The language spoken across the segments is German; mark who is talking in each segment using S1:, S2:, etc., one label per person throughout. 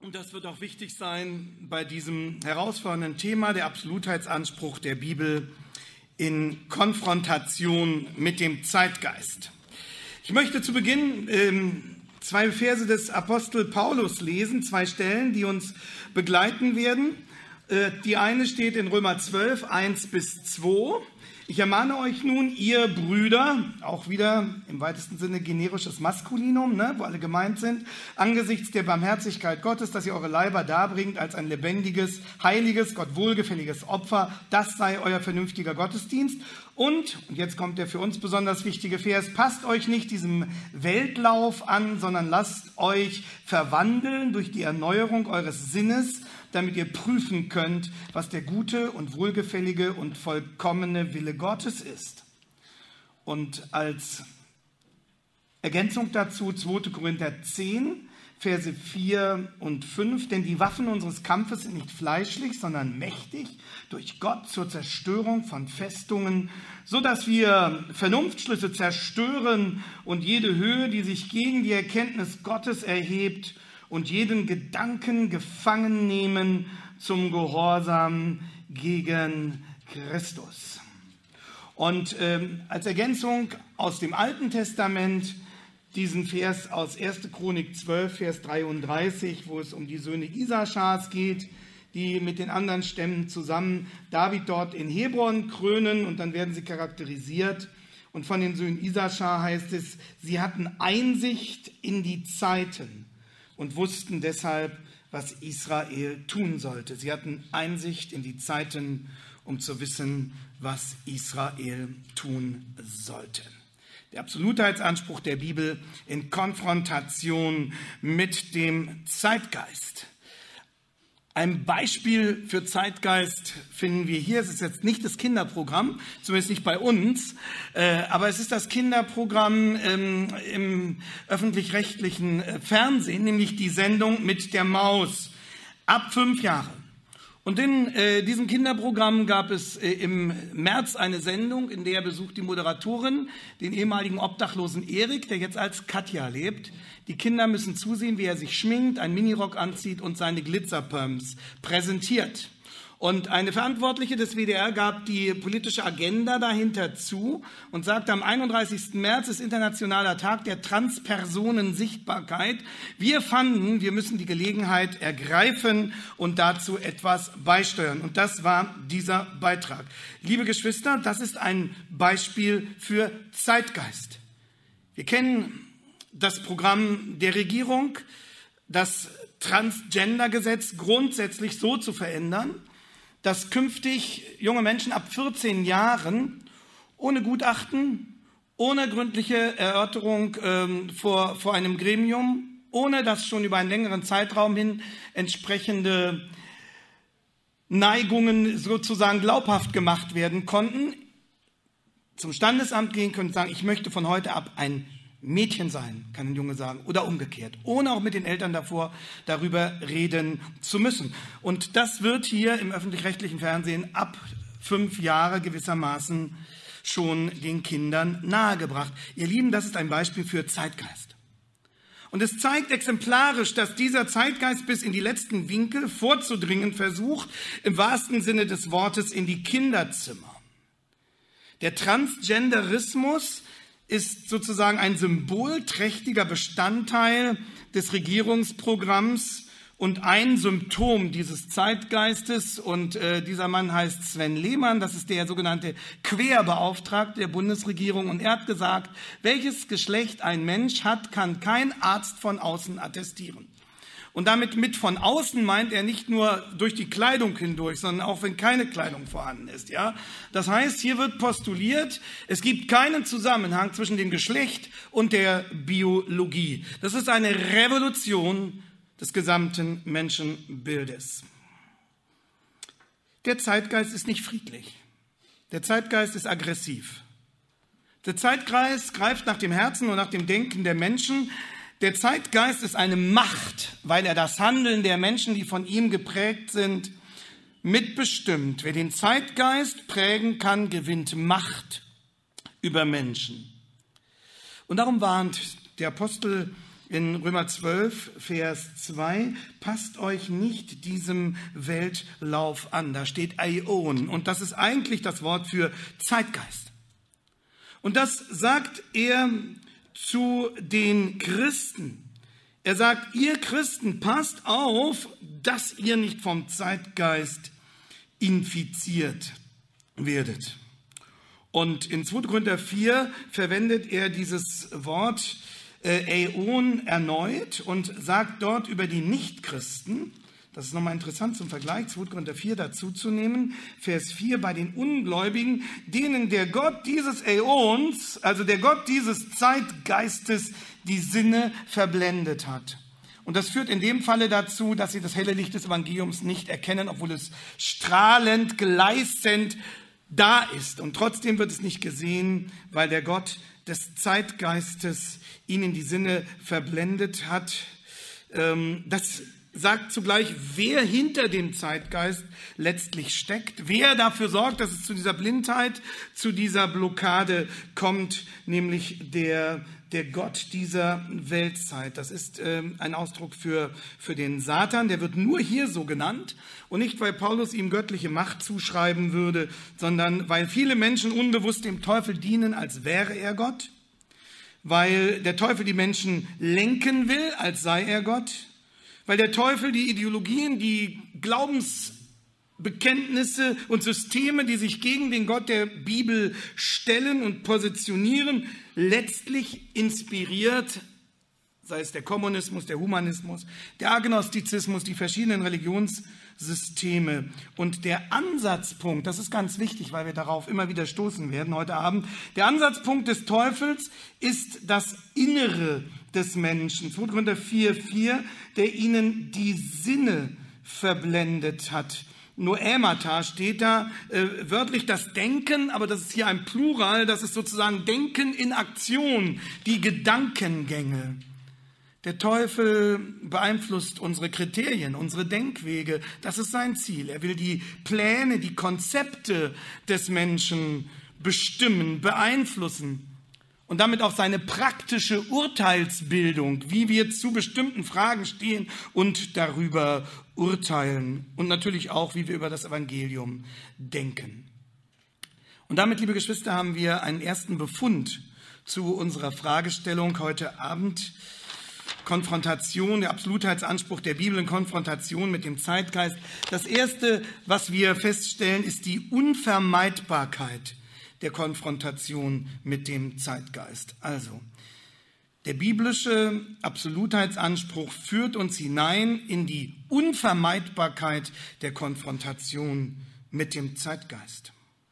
S1: Und das wird auch wichtig sein bei diesem herausfordernden Thema, der Absolutheitsanspruch der Bibel in Konfrontation mit dem Zeitgeist. Ich möchte zu Beginn zwei Verse des Apostel Paulus lesen, zwei Stellen, die uns begleiten werden. Die eine steht in Römer 12, 1 bis 2. Ich ermahne euch nun, ihr Brüder, auch wieder im weitesten Sinne generisches Maskulinum, wo alle gemeint sind, angesichts der Barmherzigkeit Gottes, dass ihr eure Leiber darbringt als ein lebendiges, heiliges, Gott wohlgefälliges Opfer, das sei euer vernünftiger Gottesdienst. Und jetzt kommt der für uns besonders wichtige Vers, passt euch nicht diesem Weltlauf an, sondern lasst euch verwandeln durch die Erneuerung eures Sinnes, damit ihr prüfen könnt, was der gute und wohlgefällige und vollkommene Wille Gottes ist. Und als Ergänzung dazu 2. Korinther 10, Verse 4 und 5, denn die Waffen unseres Kampfes sind nicht fleischlich, sondern mächtig durch Gott zur Zerstörung von Festungen, so dass wir Vernunftschlüsse zerstören und jede Höhe, die sich gegen die Erkenntnis Gottes erhebt, und jeden Gedanken gefangen nehmen zum Gehorsam gegen Christus. Und als Ergänzung aus dem Alten Testament diesen Vers aus 1. Chronik 12, Vers 33, wo es um die Söhne Isaschars geht, die mit den anderen Stämmen zusammen David dort in Hebron krönen und dann werden sie charakterisiert. Und von den Söhnen Isaschar heißt es, sie hatten Einsicht in die Zeiten und wussten deshalb, was Israel tun sollte. Sie hatten Einsicht in die Zeiten, um zu wissen, was Israel tun sollte. Der Absolutheitsanspruch der Bibel in Konfrontation mit dem Zeitgeist. Ein Beispiel für Zeitgeist finden wir hier. Es ist jetzt nicht das Kinderprogramm, zumindest nicht bei uns, aber es ist das Kinderprogramm im öffentlich-rechtlichen Fernsehen, nämlich die Sendung mit der Maus ab 5 Jahre. Und in diesem Kinderprogramm gab es im März eine Sendung, in der besucht die Moderatorin den ehemaligen Obdachlosen Erik, der jetzt als Katja lebt. Die Kinder müssen zusehen, wie er sich schminkt, einen Minirock anzieht und seine Glitzerpumps präsentiert. Und eine Verantwortliche des WDR gab die politische Agenda dahinter zu und sagte, am 31. März ist Internationaler Tag der Transpersonensichtbarkeit. Wir fanden, wir müssen die Gelegenheit ergreifen und dazu etwas beisteuern. Und das war dieser Beitrag. Liebe Geschwister, das ist ein Beispiel für Zeitgeist. Wir kennen das Programm der Regierung, das Transgender-Gesetz grundsätzlich so zu verändern, dass künftig junge Menschen ab 14 Jahren ohne Gutachten, ohne gründliche Erörterung vor einem Gremium, ohne dass schon über einen längeren Zeitraum hin entsprechende Neigungen sozusagen glaubhaft gemacht werden konnten, zum Standesamt gehen können und sagen, ich möchte von heute ab ein Mädchen sein, kann ein Junge sagen, oder umgekehrt, ohne auch mit den Eltern darüber reden zu müssen. Und das wird hier im öffentlich-rechtlichen Fernsehen ab 5 Jahre gewissermaßen schon den Kindern nahegebracht. Ihr Lieben, das ist ein Beispiel für Zeitgeist. Und es zeigt exemplarisch, dass dieser Zeitgeist bis in die letzten Winkel vorzudringen versucht, im wahrsten Sinne des Wortes in die Kinderzimmer. Der Transgenderismus ist sozusagen ein symbolträchtiger Bestandteil des Regierungsprogramms und ein Symptom dieses Zeitgeistes. Und dieser Mann heißt Sven Lehmann, das ist der sogenannte Querbeauftragte der Bundesregierung. Und er hat gesagt, welches Geschlecht ein Mensch hat, kann kein Arzt von außen attestieren. Und damit mit von außen meint er nicht nur durch die Kleidung hindurch, sondern auch wenn keine Kleidung vorhanden ist. Ja? Das heißt, hier wird postuliert, es gibt keinen Zusammenhang zwischen dem Geschlecht und der Biologie. Das ist eine Revolution des gesamten Menschenbildes. Der Zeitgeist ist nicht friedlich. Der Zeitgeist ist aggressiv. Der Zeitgeist greift nach dem Herzen und nach dem Denken der Menschen. Der Zeitgeist ist eine Macht, weil er das Handeln der Menschen, die von ihm geprägt sind, mitbestimmt. Wer den Zeitgeist prägen kann, gewinnt Macht über Menschen. Und darum warnt der Apostel in Römer 12, Vers 2, passt euch nicht diesem Weltlauf an. Da steht Aion und das ist eigentlich das Wort für Zeitgeist. Und das sagt er zu den Christen. Er sagt, ihr Christen, passt auf, dass ihr nicht vom Zeitgeist infiziert werdet. Und in 2. Korinther 4 verwendet er dieses Wort Äon erneut und sagt dort über die Nichtchristen, das ist nochmal interessant zum Vergleich, 2. Korinther 4 dazu zu nehmen, Vers 4, bei den Ungläubigen, denen der Gott dieses Äons, also der Gott dieses Zeitgeistes, die Sinne verblendet hat. Und das führt in dem Falle dazu, dass sie das helle Licht des Evangeliums nicht erkennen, obwohl es strahlend, gleißend da ist. Und trotzdem wird es nicht gesehen, weil der Gott des Zeitgeistes ihnen die Sinne verblendet hat. Das sagt zugleich, wer hinter dem Zeitgeist letztlich steckt, wer dafür sorgt, dass es zu dieser Blindheit, zu dieser Blockade kommt, nämlich der Gott dieser Weltzeit. Das ist ein Ausdruck für den Satan, der wird nur hier so genannt und nicht, weil Paulus ihm göttliche Macht zuschreiben würde, sondern weil viele Menschen unbewusst dem Teufel dienen, als wäre er Gott, weil der Teufel die Menschen lenken will, als sei er Gott, weil der Teufel die Ideologien, die Glaubensbekenntnisse und Systeme, die sich gegen den Gott der Bibel stellen und positionieren, letztlich inspiriert, sei es der Kommunismus, der Humanismus, der Agnostizismus, die verschiedenen Religionssysteme. Und der Ansatzpunkt, das ist ganz wichtig, weil wir darauf immer wieder stoßen werden heute Abend, der Ansatzpunkt des Teufels ist das Innere des Menschen. 2. Korinther 4,4, der ihnen die Sinne verblendet hat. Noemata steht da wörtlich das Denken, aber das ist hier ein Plural, das ist sozusagen Denken in Aktion, die Gedankengänge. Der Teufel beeinflusst unsere Kriterien, unsere Denkwege, das ist sein Ziel. Er will die Pläne, die Konzepte des Menschen bestimmen, beeinflussen. Und damit auch seine praktische Urteilsbildung, wie wir zu bestimmten Fragen stehen und darüber urteilen. Und natürlich auch, wie wir über das Evangelium denken. Und damit, liebe Geschwister, haben wir einen ersten Befund zu unserer Fragestellung heute Abend. Konfrontation, der Absolutheitsanspruch der Bibel in Konfrontation mit dem Zeitgeist. Das Erste, was wir feststellen, ist die Unvermeidbarkeit der Konfrontation mit dem Zeitgeist. Also, der biblische Absolutheitsanspruch führt uns hinein in die Unvermeidbarkeit der Konfrontation mit dem Zeitgeist.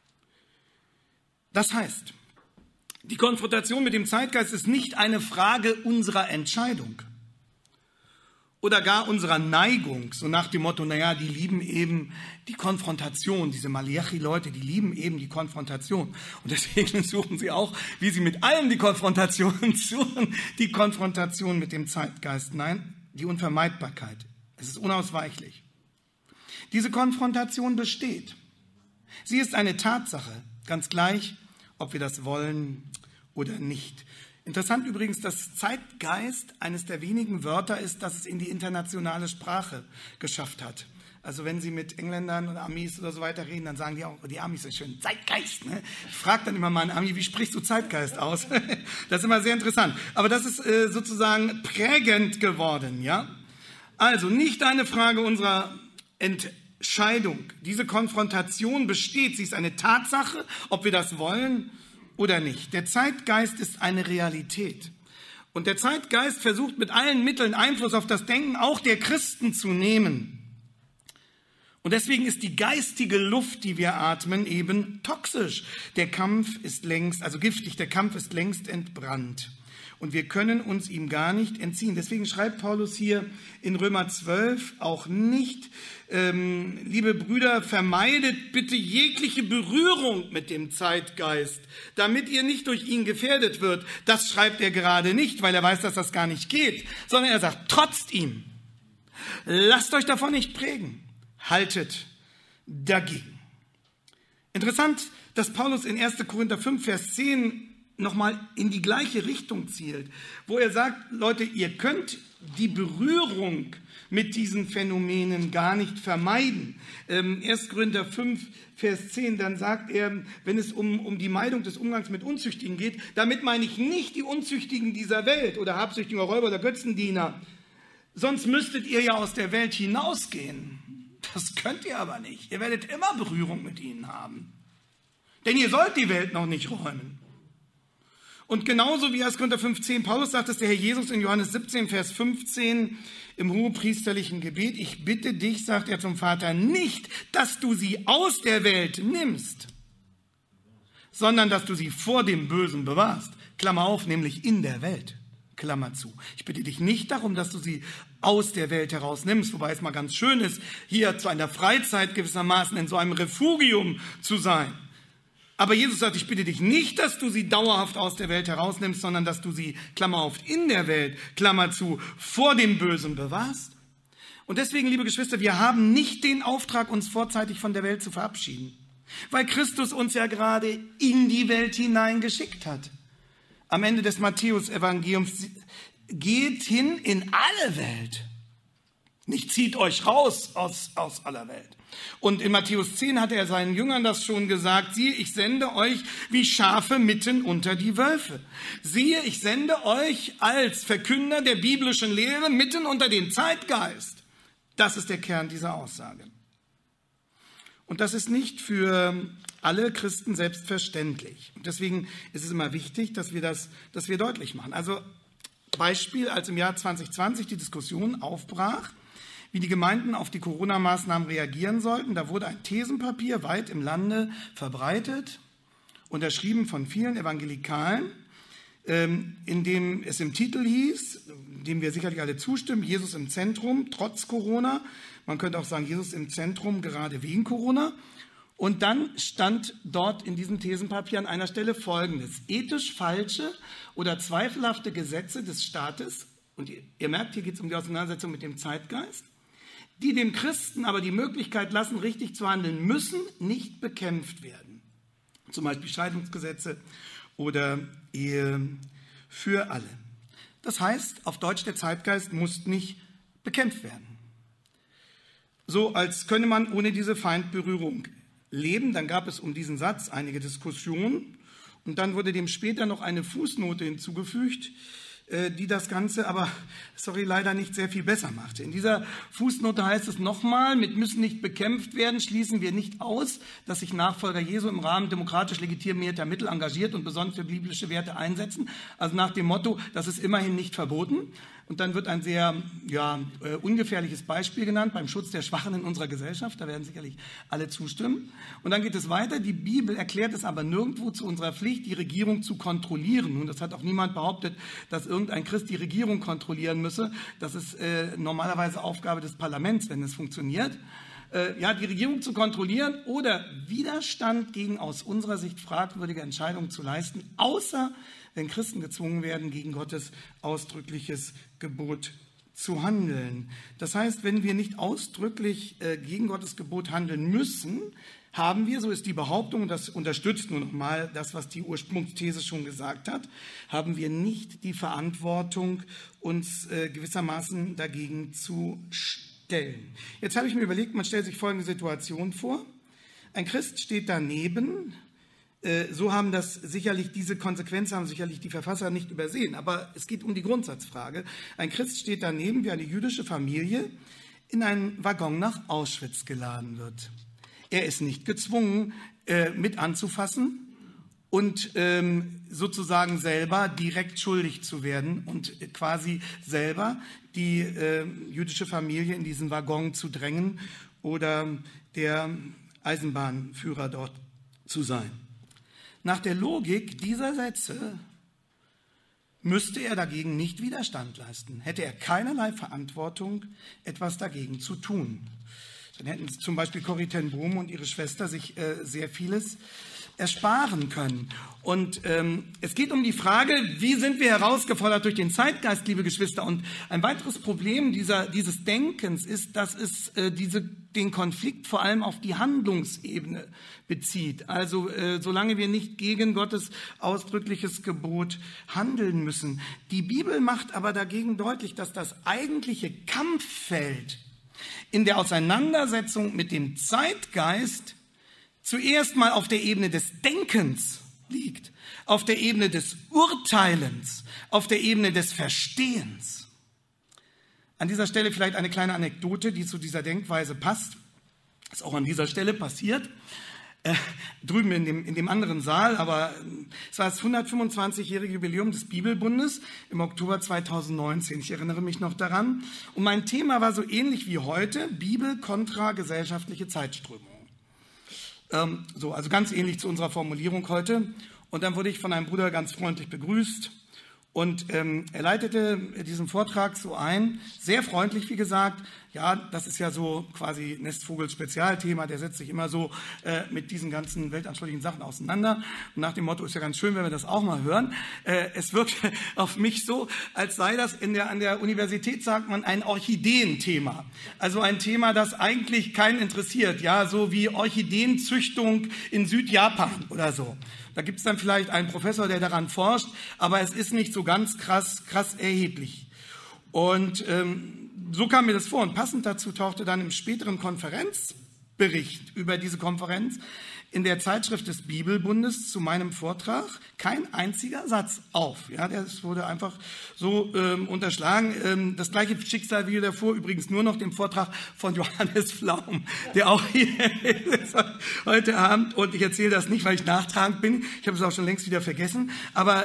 S1: Das heißt, die Konfrontation mit dem Zeitgeist ist nicht eine Frage unserer Entscheidung oder gar unserer Neigung, so nach dem Motto, naja, die lieben eben die Konfrontation, diese Malachi-Leute, die lieben eben die Konfrontation. Und deswegen suchen sie auch, wie sie mit allem die Konfrontation suchen, die Konfrontation mit dem Zeitgeist. Nein, die Unvermeidbarkeit. Es ist unausweichlich. Diese Konfrontation besteht. Sie ist eine Tatsache, ganz gleich, ob wir das wollen oder nicht. Interessant übrigens, dass Zeitgeist eines der wenigen Wörter ist, das es in die internationale Sprache geschafft hat. Also wenn Sie mit Engländern und Amis oder so weiter reden, dann sagen die auch, die Amis sind schön, Zeitgeist. Ne? Ich frage dann immer mal einen Ami, wie sprichst du Zeitgeist aus? Das ist immer sehr interessant. Aber das ist sozusagen prägend geworden. Ja? Also nicht eine Frage unserer Entscheidung. Diese Konfrontation besteht, sie ist eine Tatsache, ob wir das wollen oder nicht. Der Zeitgeist ist eine Realität. Und der Zeitgeist versucht mit allen Mitteln Einfluss auf das Denken auch der Christen zu nehmen. Und deswegen ist die geistige Luft, die wir atmen, eben toxisch. Der Kampf ist längst, also giftig, der Kampf ist längst entbrannt. Und wir können uns ihm gar nicht entziehen. Deswegen schreibt Paulus hier in Römer 12 auch nicht, liebe Brüder, vermeidet bitte jegliche Berührung mit dem Zeitgeist, damit ihr nicht durch ihn gefährdet wird. Das schreibt er gerade nicht, weil er weiß, dass das gar nicht geht, sondern er sagt, trotzt ihm. Lasst euch davon nicht prägen. Haltet dagegen. Interessant, dass Paulus in 1. Korinther 5, Vers 10 nochmal in die gleiche Richtung zielt, wo er sagt, Leute, ihr könnt die Berührung mit diesen Phänomenen gar nicht vermeiden. 1. Korinther 5, Vers 10, dann sagt er, wenn es um die Meidung des Umgangs mit Unzüchtigen geht, damit meine ich nicht die Unzüchtigen dieser Welt oder Habsüchtigen oder Räuber oder Götzendiener, sonst müsstet ihr ja aus der Welt hinausgehen. Das könnt ihr aber nicht. Ihr werdet immer Berührung mit ihnen haben. Denn ihr sollt die Welt noch nicht räumen. Und genauso wie 1. Korinther 5,10 Paulus sagt es der Herr Jesus in Johannes 17, Vers 15 im hohepriesterlichen Gebet, ich bitte dich, sagt er zum Vater, nicht, dass du sie aus der Welt nimmst, sondern dass du sie vor dem Bösen bewahrst. Klammer auf, nämlich in der Welt. Klammer zu. Ich bitte dich nicht darum, dass du sie aus der Welt herausnimmst, wobei es mal ganz schön ist, hier zu einer Freizeit gewissermaßen in so einem Refugium zu sein. Aber Jesus sagt, ich bitte dich nicht, dass du sie dauerhaft aus der Welt herausnimmst, sondern dass du sie, Klammer auf, in der Welt, Klammer zu, vor dem Bösen bewahrst. Und deswegen, liebe Geschwister, wir haben nicht den Auftrag, uns vorzeitig von der Welt zu verabschieden, weil Christus uns ja gerade in die Welt hineingeschickt hat. Am Ende des Matthäus-Evangeliums, geht hin in alle Welt. Nicht zieht euch raus aus aller Welt. Und in Matthäus 10 hat er seinen Jüngern das schon gesagt. Siehe, ich sende euch wie Schafe mitten unter die Wölfe. Siehe, ich sende euch als Verkünder der biblischen Lehre mitten unter den Zeitgeist. Das ist der Kern dieser Aussage. Und das ist nicht für alle Christen selbstverständlich. Und deswegen ist es immer wichtig, dass wir deutlich machen. Also Beispiel, als im Jahr 2020 die Diskussion aufbrach, wie die Gemeinden auf die Corona-Maßnahmen reagieren sollten. Da wurde ein Thesenpapier weit im Lande verbreitet, unterschrieben von vielen Evangelikalen, in dem es im Titel hieß, dem wir sicherlich alle zustimmen, Jesus im Zentrum, trotz Corona. Man könnte auch sagen, Jesus im Zentrum, gerade wegen Corona. Und dann stand dort in diesem Thesenpapier an einer Stelle Folgendes: ethisch falsche oder zweifelhafte Gesetze des Staates, und ihr merkt, hier geht es um die Auseinandersetzung mit dem Zeitgeist, die dem Christen aber die Möglichkeit lassen, richtig zu handeln, müssen nicht bekämpft werden. Zum Beispiel Scheidungsgesetze oder Ehe für alle. Das heißt, auf Deutsch, der Zeitgeist muss nicht bekämpft werden. So, als könne man ohne diese Feindberührung leben. Dann gab es um diesen Satz einige Diskussionen und dann wurde dem später noch eine Fußnote hinzugefügt, die das Ganze aber, leider nicht sehr viel besser machte. In dieser Fußnote heißt es nochmal, mit müssen nicht bekämpft werden, schließen wir nicht aus, dass sich Nachfolger Jesu im Rahmen demokratisch legitimierter Mittel engagiert und besonders für biblische Werte einsetzen. Also nach dem Motto, das ist immerhin nicht verboten. Und dann wird ein sehr ungefährliches Beispiel genannt beim Schutz der Schwachen in unserer Gesellschaft. Da werden sicherlich alle zustimmen. Und dann geht es weiter. Die Bibel erklärt es aber nirgendwo zu unserer Pflicht, die Regierung zu kontrollieren. Und das hat auch niemand behauptet, dass irgendein Christ die Regierung kontrollieren müsse. Das ist normalerweise Aufgabe des Parlaments, wenn es funktioniert. Die Regierung zu kontrollieren oder Widerstand gegen aus unserer Sicht fragwürdige Entscheidungen zu leisten, außer wenn Christen gezwungen werden, gegen Gottes ausdrückliches Gebot zu handeln. Das heißt, wenn wir nicht ausdrücklich gegen Gottes Gebot handeln müssen, haben wir, so ist die Behauptung, und das unterstützt nur noch mal das, was die Ursprungsthese schon gesagt hat, haben wir nicht die Verantwortung, uns gewissermaßen dagegen zu stellen. Jetzt habe ich mir überlegt, man stellt sich folgende Situation vor. Ein Christ steht daneben. So haben diese Konsequenz haben sicherlich die Verfasser nicht übersehen. Aber es geht um die Grundsatzfrage. Ein Christ steht daneben, wie eine jüdische Familie in einen Waggon nach Auschwitz geladen wird. Er ist nicht gezwungen, mit anzufassen und sozusagen selber direkt schuldig zu werden und quasi selber die jüdische Familie in diesen Waggon zu drängen oder der Eisenbahnführer dort zu sein. Nach der Logik dieser Sätze müsste er dagegen nicht Widerstand leisten, hätte er keinerlei Verantwortung, etwas dagegen zu tun. Dann hätten zum Beispiel Corrie ten Boom und ihre Schwester sich sehr vieles ersparen können. Und es geht um die Frage, wie sind wir herausgefordert durch den Zeitgeist, liebe Geschwister. Und ein weiteres Problem dieses Denkens ist, dass es den Konflikt vor allem auf die Handlungsebene bezieht. Also solange wir nicht gegen Gottes ausdrückliches Gebot handeln müssen. Die Bibel macht aber dagegen deutlich, dass das eigentliche Kampffeld in der Auseinandersetzung mit dem Zeitgeist zuerst mal auf der Ebene des Denkens liegt, auf der Ebene des Urteilens, auf der Ebene des Verstehens. An dieser Stelle vielleicht eine kleine Anekdote, die zu dieser Denkweise passt. Das ist auch an dieser Stelle passiert, drüben in dem anderen Saal, aber es war das 125-jährige Jubiläum des Bibelbundes im Oktober 2019. Ich erinnere mich noch daran. Und mein Thema war so ähnlich wie heute, Bibel kontra gesellschaftliche Zeitströmung. Also ganz ähnlich zu unserer Formulierung heute. Und dann wurde ich von einem Bruder ganz freundlich begrüßt. Und er leitete diesen Vortrag so ein, sehr freundlich, wie gesagt. Ja, das ist ja so quasi Nestvogels Spezialthema. Der setzt sich immer so mit diesen ganzen weltanschaulichen Sachen auseinander. Und nach dem Motto, ist ja ganz schön, wenn wir das auch mal hören. Es wirkt auf mich so, als sei das an der Universität, sagt man, ein Orchideenthema. Also ein Thema, das eigentlich keinen interessiert. Ja, so wie Orchideenzüchtung in Südjapan oder so. Da gibt es dann vielleicht einen Professor, der daran forscht, aber es ist nicht so ganz krass erheblich. Und so kam mir das vor. Und passend dazu tauchte dann im späteren Konferenzbericht über diese Konferenz in der Zeitschrift des Bibelbundes zu meinem Vortrag kein einziger Satz auf. Ja, das wurde einfach so unterschlagen. Das gleiche Schicksal wie davor, übrigens nur noch dem Vortrag von Johannes Flaum, der auch hier ist heute Abend. Und ich erzähle das nicht, weil ich nachtragend bin. Ich habe es auch schon längst wieder vergessen. Aber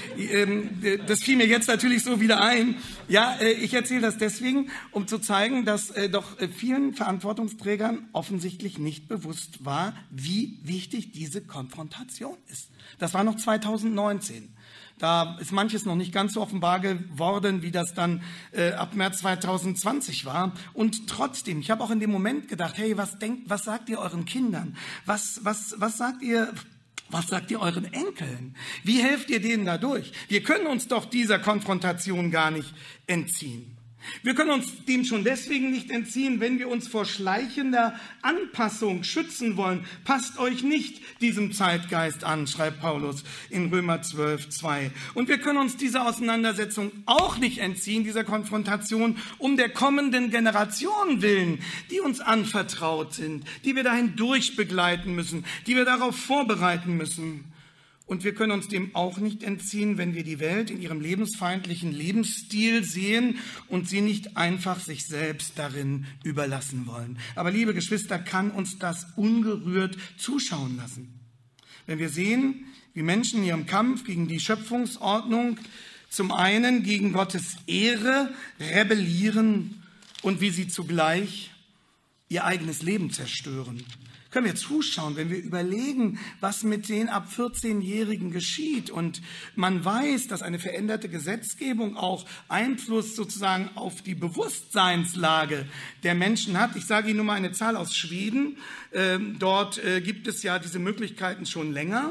S1: das fiel mir jetzt natürlich so wieder ein. Ja, ich erzähle das deswegen, um zu zeigen, dass doch vielen Verantwortungsträgern offensichtlich nicht bewusst war, wie wichtig diese Konfrontation ist. Das war noch 2019. Da ist manches noch nicht ganz so offenbar geworden, wie das dann ab März 2020 war. Und trotzdem, ich habe auch in dem Moment gedacht, hey, was sagt ihr euren Kindern? Was sagt ihr euren Enkeln? Wie helft ihr denen dadurch? Wir können uns doch dieser Konfrontation gar nicht entziehen. Wir können uns dem schon deswegen nicht entziehen, wenn wir uns vor schleichender Anpassung schützen wollen. Passt euch nicht diesem Zeitgeist an, schreibt Paulus in Römer 12,2. Und wir können uns dieser Auseinandersetzung auch nicht entziehen, dieser Konfrontation, um der kommenden Generation willen, die uns anvertraut sind, die wir dahin durchbegleiten müssen, die wir darauf vorbereiten müssen. Und wir können uns dem auch nicht entziehen, wenn wir die Welt in ihrem lebensfeindlichen Lebensstil sehen und sie nicht einfach sich selbst darin überlassen wollen. Aber liebe Geschwister, kann uns das ungerührt zuschauen lassen. Wenn wir sehen, wie Menschen in ihrem Kampf gegen die Schöpfungsordnung zum einen gegen Gottes Ehre rebellieren und wie sie zugleich ihr eigenes Leben zerstören. Können wir zuschauen, wenn wir überlegen, was mit den ab 14-Jährigen geschieht. Und man weiß, dass eine veränderte Gesetzgebung auch Einfluss sozusagen auf die Bewusstseinslage der Menschen hat. Ich sage Ihnen nur mal eine Zahl aus Schweden. Dort gibt es ja diese Möglichkeiten schon länger.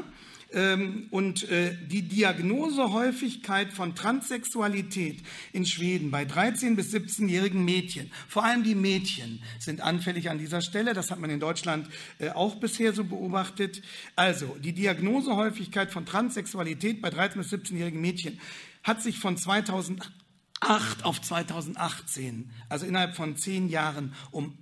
S1: Und die Diagnosehäufigkeit von Transsexualität in Schweden bei 13- bis 17-jährigen Mädchen, vor allem die Mädchen sind anfällig an dieser Stelle, das hat man in Deutschland auch bisher so beobachtet. Also die Diagnosehäufigkeit von Transsexualität bei 13- bis 17-jährigen Mädchen hat sich von 2008 auf 2018, also innerhalb von 10 Jahren, um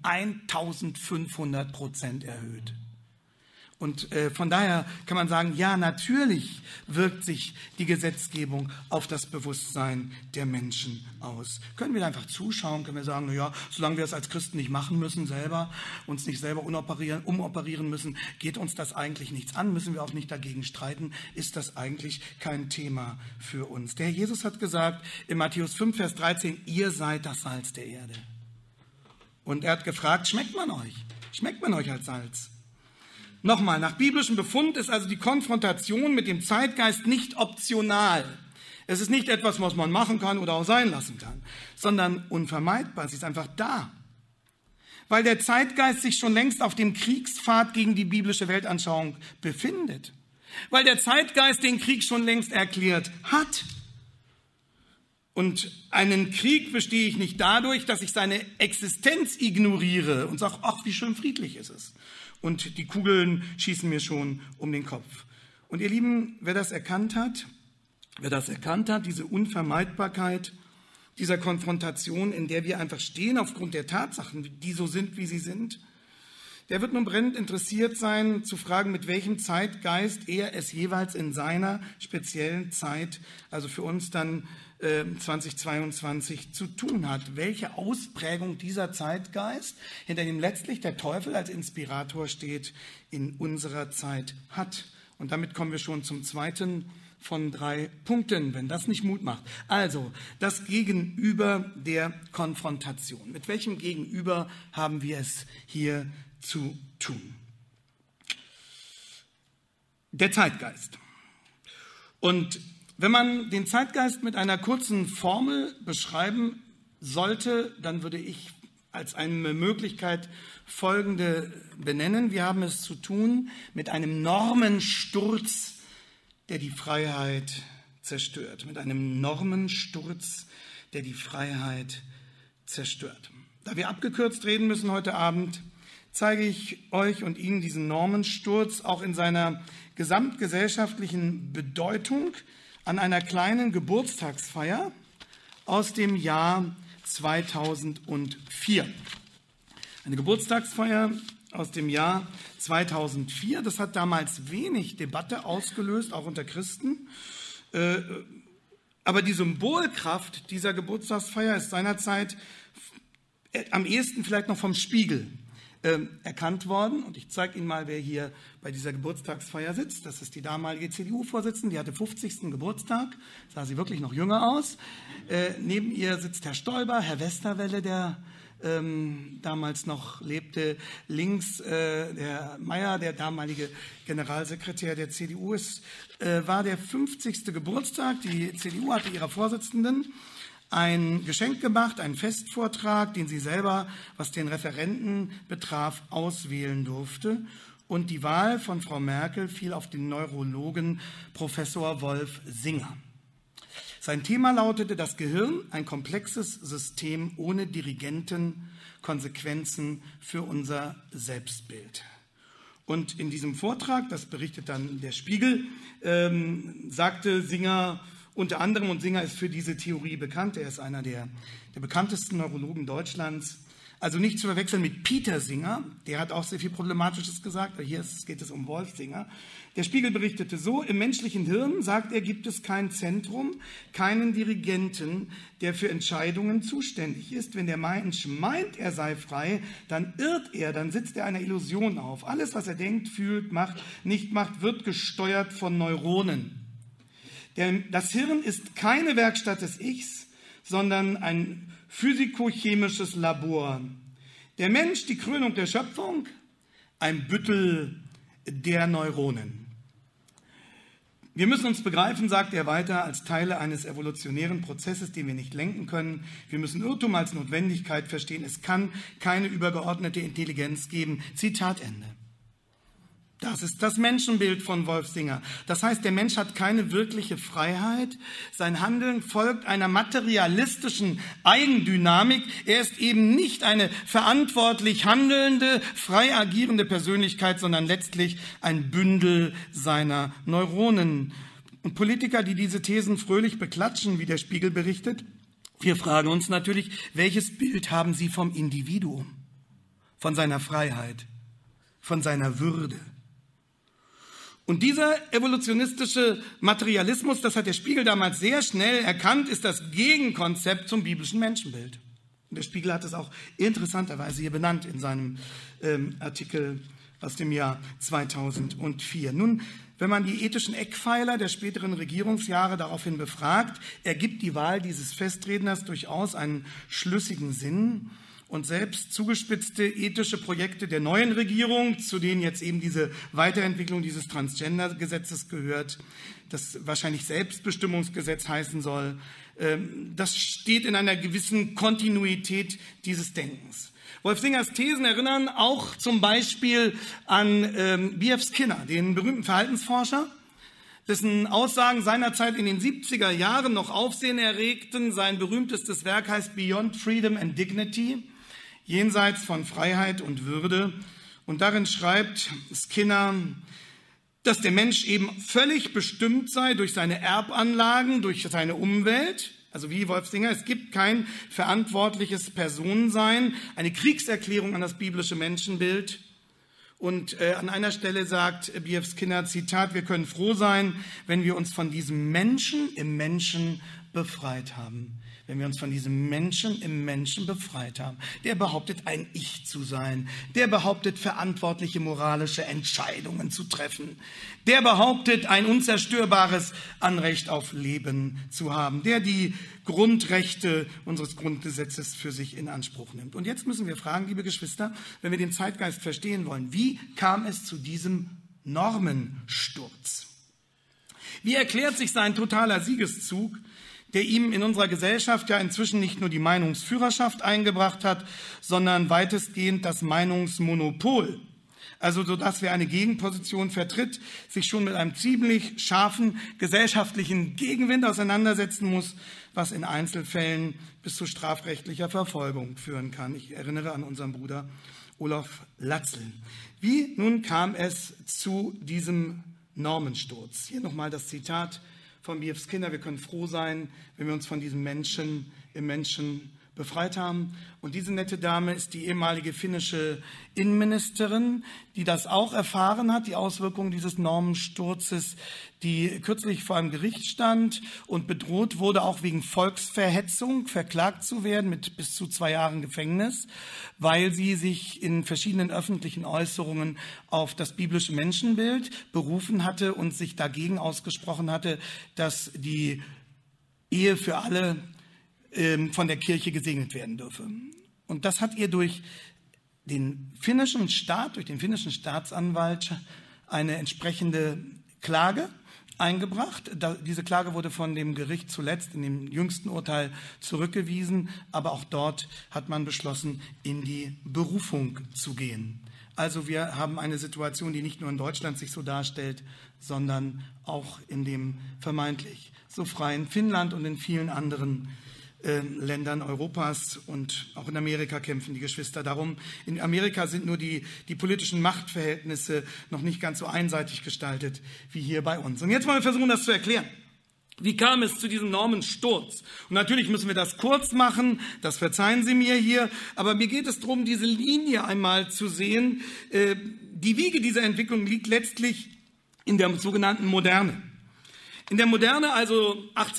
S1: 1500% erhöht. Und von daher kann man sagen, ja, natürlich wirkt sich die Gesetzgebung auf das Bewusstsein der Menschen aus. Können wir da einfach zuschauen, können wir sagen, na ja, solange wir es als Christen nicht machen müssen, uns nicht selber umoperieren müssen, geht uns das eigentlich nichts an, müssen wir auch nicht dagegen streiten, ist das eigentlich kein Thema für uns. Der Herr Jesus hat gesagt in Matthäus 5, Vers 13, ihr seid das Salz der Erde. Und er hat gefragt, schmeckt man euch? Schmeckt man euch als Salz? Nochmal, nach biblischem Befund ist also die Konfrontation mit dem Zeitgeist nicht optional. Es ist nicht etwas, was man machen kann oder auch sein lassen kann, sondern unvermeidbar. Sie ist einfach da. weil der Zeitgeist sich schon längst auf dem Kriegspfad gegen die biblische Weltanschauung befindet, weil der Zeitgeist den Krieg schon längst erklärt hat. Und einen Krieg bestehe ich nicht dadurch, dass ich seine Existenz ignoriere und sage, ach, wie schön friedlich ist es. Und die Kugeln schießen mir schon um den Kopf. Und ihr Lieben, wer das erkannt hat, diese Unvermeidbarkeit dieser Konfrontation, in der wir einfach stehen aufgrund der Tatsachen, die so sind, wie sie sind, der wird nun brennend interessiert sein, zu fragen, mit welchem Zeitgeist er es jeweils in seiner speziellen Zeit, also für uns dann 2022, zu tun hat. Welche Ausprägung dieser Zeitgeist, hinter dem letztlich der Teufel als Inspirator steht, in unserer Zeit hat. Und damit kommen wir schon zum zweiten von 3 Punkten, wenn das nicht Mut macht. Also, das Gegenüber der Konfrontation. Mit welchem Gegenüber haben wir es hier zu tun? Der Zeitgeist. Und wenn man den Zeitgeist mit einer kurzen Formel beschreiben sollte, dann würde ich als eine Möglichkeit folgende benennen. Wir haben es zu tun mit einem Normensturz, der die Freiheit zerstört. Mit einem Normensturz, der die Freiheit zerstört. Da wir abgekürzt reden müssen heute Abend, zeige ich euch und Ihnen diesen Normensturz auch in seiner gesamtgesellschaftlichen Bedeutung an einer kleinen Geburtstagsfeier aus dem Jahr 2004. Eine Geburtstagsfeier aus dem Jahr 2004. Das hat damals wenig Debatte ausgelöst, auch unter Christen. Aber die Symbolkraft dieser Geburtstagsfeier ist seinerzeit am ehesten vielleicht noch vom Spiegel erkannt worden. Und ich zeige Ihnen mal, wer hier bei dieser Geburtstagsfeier sitzt. Das ist die damalige CDU-Vorsitzende, die hatte 50. Geburtstag, sah sie wirklich noch jünger aus. Neben ihr sitzt Herr Stoiber, Herr Westerwelle, der damals noch lebte, links der Mayer, der damalige Generalsekretär der CDU. Es war der 50. Geburtstag. Die CDU hatte ihrer Vorsitzenden ein Geschenk gemacht, einen Festvortrag, den sie selber, was den Referenten betraf, auswählen durfte. Und die Wahl von Frau Merkel fiel auf den Neurologen Professor Wolf Singer. Sein Thema lautete: Das Gehirn, ein komplexes System ohne Dirigenten, Konsequenzen für unser Selbstbild. Und in diesem Vortrag, das berichtet dann der Spiegel, sagte Singer unter anderem, und Singer ist für diese Theorie bekannt, er ist einer der bekanntesten Neurologen Deutschlands, also nicht zu verwechseln mit Peter Singer, der hat auch sehr viel Problematisches gesagt, aber hier geht es um Wolf Singer. Der Spiegel berichtete so: Im menschlichen Hirn, sagt er, gibt es kein Zentrum, keinen Dirigenten, der für Entscheidungen zuständig ist. Wenn der Mensch meint, er sei frei, dann irrt er, dann sitzt er einer Illusion auf. Alles, was er denkt, fühlt, macht, nicht macht, wird gesteuert von Neuronen. Das Hirn ist keine Werkstatt des Ichs, sondern ein physikochemisches Labor. Der Mensch, die Krönung der Schöpfung, ein Büttel der Neuronen. Wir müssen uns begreifen, sagt er weiter, als Teile eines evolutionären Prozesses, den wir nicht lenken können. Wir müssen Irrtum als Notwendigkeit verstehen. Es kann keine übergeordnete Intelligenz geben. Zitat Ende. Das ist das Menschenbild von Wolf Singer. Das heißt, der Mensch hat keine wirkliche Freiheit. Sein Handeln folgt einer materialistischen Eigendynamik. Er ist eben nicht eine verantwortlich handelnde, frei agierende Persönlichkeit, sondern letztlich ein Bündel seiner Neuronen. Und Politiker, die diese Thesen fröhlich beklatschen, wie der Spiegel berichtet, wir fragen uns natürlich, welches Bild haben sie vom Individuum, von seiner Freiheit, von seiner Würde? Und dieser evolutionistische Materialismus, das hat der Spiegel damals sehr schnell erkannt, ist das Gegenkonzept zum biblischen Menschenbild. Und der Spiegel hat es auch interessanterweise hier benannt in seinem Artikel aus dem Jahr 2004. Nun, wenn man die ethischen Eckpfeiler der späteren Regierungsjahre daraufhin befragt, ergibt die Wahl dieses Festredners durchaus einen schlüssigen Sinn. Und selbst zugespitzte ethische Projekte der neuen Regierung, zu denen jetzt eben diese Weiterentwicklung dieses Transgender-Gesetzes gehört, das wahrscheinlich Selbstbestimmungsgesetz heißen soll, Das steht in einer gewissen Kontinuität dieses Denkens. Wolf Singers Thesen erinnern auch zum Beispiel an B.F. Skinner, den berühmten Verhaltensforscher, dessen Aussagen seinerzeit in den 70er Jahren noch Aufsehen erregten. Sein berühmtestes Werk heißt Beyond Freedom and Dignity, jenseits von Freiheit und Würde. Und darin schreibt Skinner, dass der Mensch eben völlig bestimmt sei durch seine Erbanlagen, durch seine Umwelt. Also wie Wolf Singer, es gibt kein verantwortliches Personensein, eine Kriegserklärung an das biblische Menschenbild. Und an einer Stelle sagt B.F. Skinner, Zitat, wir können froh sein, wenn wir uns von diesem Menschen im Menschen befreit haben. Wenn wir uns von diesem Menschen im Menschen befreit haben. Der behauptet, ein Ich zu sein. Der behauptet, verantwortliche moralische Entscheidungen zu treffen. Der behauptet, ein unzerstörbares Anrecht auf Leben zu haben. Der die Grundrechte unseres Grundgesetzes für sich in Anspruch nimmt. Und jetzt müssen wir fragen, liebe Geschwister, wenn wir den Zeitgeist verstehen wollen, wie kam es zu diesem Normensturz? Wie erklärt sich sein totaler Siegeszug, der ihm in unserer Gesellschaft ja inzwischen nicht nur die Meinungsführerschaft eingebracht hat, sondern weitestgehend das Meinungsmonopol. Also so dass wer eine Gegenposition vertritt, sich schon mit einem ziemlich scharfen gesellschaftlichen Gegenwind auseinandersetzen muss, was in Einzelfällen bis zu strafrechtlicher Verfolgung führen kann. Ich erinnere an unseren Bruder Olaf Latzel. Wie nun kam es zu diesem Normensturz? Hier nochmal das Zitat von B.F. Skinner, wir können froh sein, wenn wir uns von diesem Menschen im Menschen befreit haben. Und diese nette Dame ist die ehemalige finnische Innenministerin, die das auch erfahren hat, die Auswirkungen dieses Normensturzes, die kürzlich vor einem Gericht stand und bedroht wurde, auch wegen Volksverhetzung verklagt zu werden mit bis zu 2 Jahren Gefängnis, weil sie sich in verschiedenen öffentlichen Äußerungen auf das biblische Menschenbild berufen hatte und sich dagegen ausgesprochen hatte, dass die Ehe für alle von der Kirche gesegnet werden dürfe. Und das hat ihr durch den finnischen Staat, durch den finnischen Staatsanwalt eine entsprechende Klage eingebracht. Diese Klage wurde von dem Gericht zuletzt in dem jüngsten Urteil zurückgewiesen, aber auch dort hat man beschlossen, in die Berufung zu gehen. Also wir haben eine Situation, die nicht nur in Deutschland sich so darstellt, sondern auch in dem vermeintlich so freien Finnland und in vielen anderen Ländern Europas, und auch in Amerika kämpfen die Geschwister darum. In Amerika sind nur die politischen Machtverhältnisse noch nicht ganz so einseitig gestaltet wie hier bei uns. Und jetzt wollen wir versuchen, das zu erklären. Wie kam es zu diesem Normensturz? Und natürlich müssen wir das kurz machen, das verzeihen Sie mir hier, aber mir geht es darum, diese Linie einmal zu sehen. Die Wiege dieser Entwicklung liegt letztlich in der sogenannten Moderne. In der Moderne, also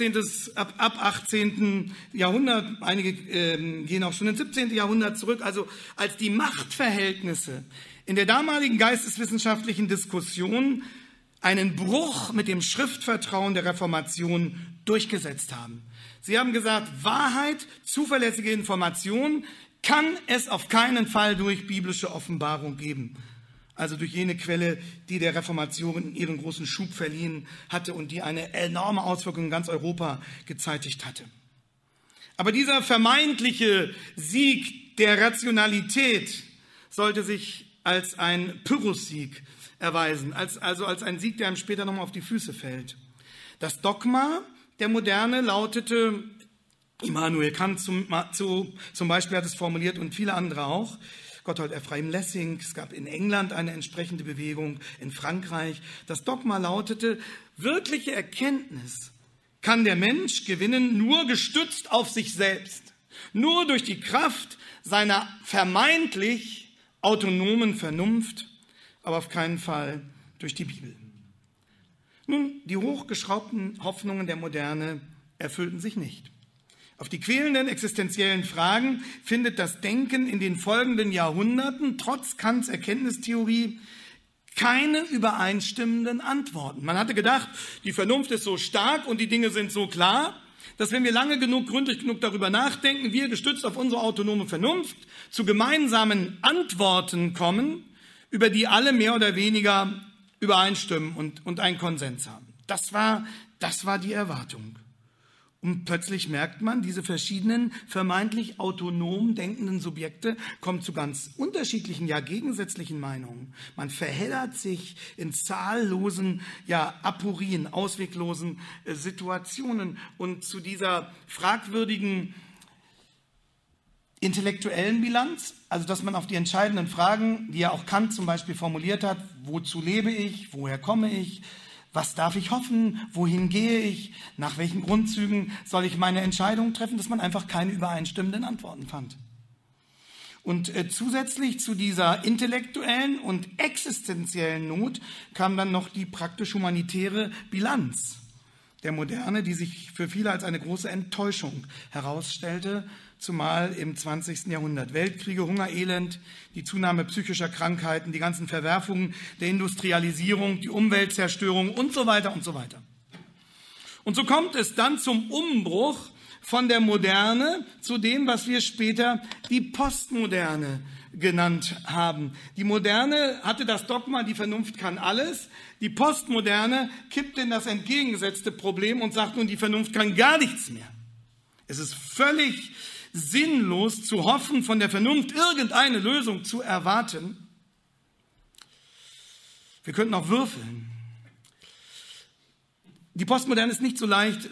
S1: ab 18. Jahrhundert, einige gehen auch schon ins 17. Jahrhundert zurück, also als die Machtverhältnisse in der damaligen geisteswissenschaftlichen Diskussion einen Bruch mit dem Schriftvertrauen der Reformation durchgesetzt haben. Sie haben gesagt, Wahrheit, zuverlässige Information kann es auf keinen Fall durch biblische Offenbarung geben. Also durch jene Quelle, die der Reformation ihren großen Schub verliehen hatte und die eine enorme Auswirkung in ganz Europa gezeitigt hatte. Aber dieser vermeintliche Sieg der Rationalität sollte sich als ein Pyrrhussieg erweisen, also als ein Sieg, der einem später nochmal auf die Füße fällt. Das Dogma der Moderne lautete, Immanuel Kant zum Beispiel hat es formuliert und viele andere auch, Gotthold Ephraim Lessing, es gab in England eine entsprechende Bewegung, in Frankreich. Das Dogma lautete, wirkliche Erkenntnis kann der Mensch gewinnen, nur gestützt auf sich selbst, nur durch die Kraft seiner vermeintlich autonomen Vernunft, aber auf keinen Fall durch die Bibel. Nun, die hochgeschraubten Hoffnungen der Moderne erfüllten sich nicht. Auf die quälenden existenziellen Fragen findet das Denken in den folgenden Jahrhunderten trotz Kants Erkenntnistheorie keine übereinstimmenden Antworten. Man hatte gedacht, die Vernunft ist so stark und die Dinge sind so klar, dass wenn wir lange genug, gründlich genug darüber nachdenken, wir gestützt auf unsere autonome Vernunft zu gemeinsamen Antworten kommen, über die alle mehr oder weniger übereinstimmen und einen Konsens haben. Das war die Erwartung. Und plötzlich merkt man, diese verschiedenen vermeintlich autonom denkenden Subjekte kommen zu ganz unterschiedlichen, ja gegensätzlichen Meinungen. Man verheddert sich in zahllosen, ja Aporien, ausweglosen Situationen. Und zu dieser fragwürdigen intellektuellen Bilanz, also dass man auf die entscheidenden Fragen, die ja auch Kant zum Beispiel formuliert hat, wozu lebe ich, woher komme ich, was darf ich hoffen, wohin gehe ich, nach welchen Grundzügen soll ich meine Entscheidungen treffen, dass man einfach keine übereinstimmenden Antworten fand. Und zusätzlich zu dieser intellektuellen und existenziellen Not kam dann noch die praktisch-humanitäre Bilanz der Moderne, die sich für viele als eine große Enttäuschung herausstellte, zumal im 20. Jahrhundert. Weltkriege, Hunger, Elend, die Zunahme psychischer Krankheiten, die ganzen Verwerfungen der Industrialisierung, die Umweltzerstörung und so weiter und so weiter. Und so kommt es dann zum Umbruch von der Moderne zu dem, was wir später die Postmoderne genannt haben. Die Moderne hatte das Dogma, die Vernunft kann alles. Die Postmoderne kippt in das entgegengesetzte Problem und sagt nun, die Vernunft kann gar nichts mehr. Es ist völlig sinnlos zu hoffen, von der Vernunft irgendeine Lösung zu erwarten. Wir könnten auch würfeln. Die Postmoderne ist nicht so leicht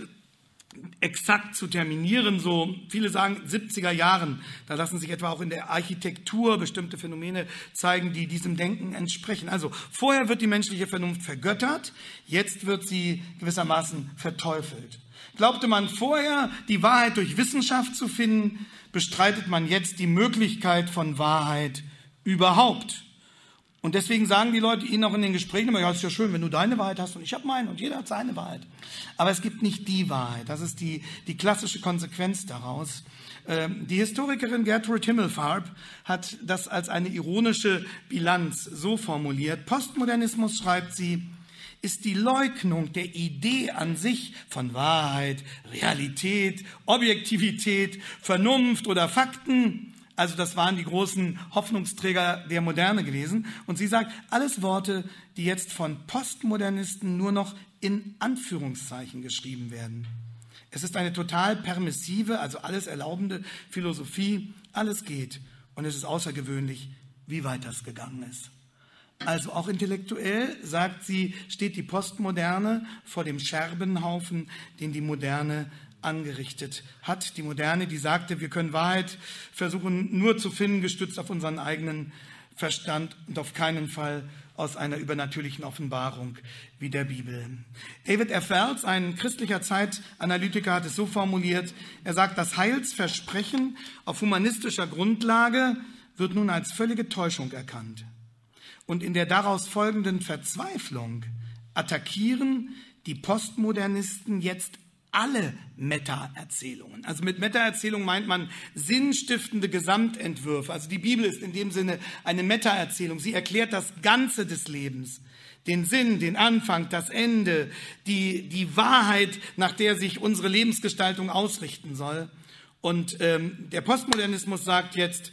S1: exakt zu terminieren, so viele sagen 70er Jahren, da lassen sich etwa auch in der Architektur bestimmte Phänomene zeigen, die diesem Denken entsprechen. Also vorher wird die menschliche Vernunft vergöttert, jetzt wird sie gewissermaßen verteufelt. Glaubte man vorher, die Wahrheit durch Wissenschaft zu finden, bestreitet man jetzt die Möglichkeit von Wahrheit überhaupt. Und deswegen sagen die Leute Ihnen auch in den Gesprächen immer, ja, ist ja schön, wenn du deine Wahrheit hast und ich habe meine und jeder hat seine Wahrheit. Aber es gibt nicht die Wahrheit. Das ist die klassische Konsequenz daraus. Die Historikerin Gertrude Himmelfarb hat das als eine ironische Bilanz so formuliert. Postmodernismus, schreibt sie, ist die Leugnung der Idee an sich von Wahrheit, Realität, Objektivität, Vernunft oder Fakten. Also das waren die großen Hoffnungsträger der Moderne gewesen. Und sie sagt, alles Worte, die jetzt von Postmodernisten nur noch in Anführungszeichen geschrieben werden. Es ist eine total permissive, also alles erlaubende Philosophie. Alles geht. Und es ist außergewöhnlich, wie weit das gegangen ist. Also auch intellektuell, sagt sie, steht die Postmoderne vor dem Scherbenhaufen, den die Moderne angerichtet hat. Die Moderne, die sagte, wir können Wahrheit versuchen nur zu finden, gestützt auf unseren eigenen Verstand und auf keinen Fall aus einer übernatürlichen Offenbarung wie der Bibel. David F. Wells, ein christlicher Zeitanalytiker, hat es so formuliert, er sagt, das Heilsversprechen auf humanistischer Grundlage wird nun als völlige Täuschung erkannt. Und in der daraus folgenden Verzweiflung attackieren die Postmodernisten jetzt alle Meta-Erzählungen. Also mit Meta-Erzählung meint man sinnstiftende Gesamtentwürfe. Also die Bibel ist in dem Sinne eine Meta-Erzählung. Sie erklärt das Ganze des Lebens. Den Sinn, den Anfang, das Ende, die Wahrheit, nach der sich unsere Lebensgestaltung ausrichten soll. Und der Postmodernismus sagt jetzt,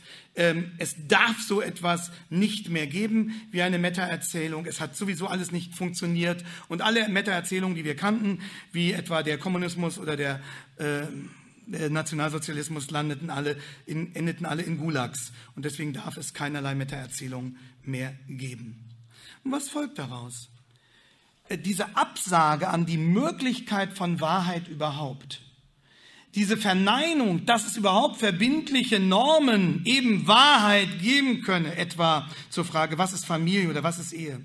S1: es darf so etwas nicht mehr geben wie eine Meta-Erzählung. Es hat sowieso alles nicht funktioniert. Und alle Meta-Erzählungen, die wir kannten, wie etwa der Kommunismus oder der Nationalsozialismus, endeten alle in Gulags. Und deswegen darf es keinerlei Meta-Erzählung mehr geben. Und was folgt daraus? Diese Absage an die Möglichkeit von Wahrheit überhaupt. Diese Verneinung, dass es überhaupt verbindliche Normen, eben Wahrheit geben könne, etwa zur Frage, was ist Familie oder was ist Ehe.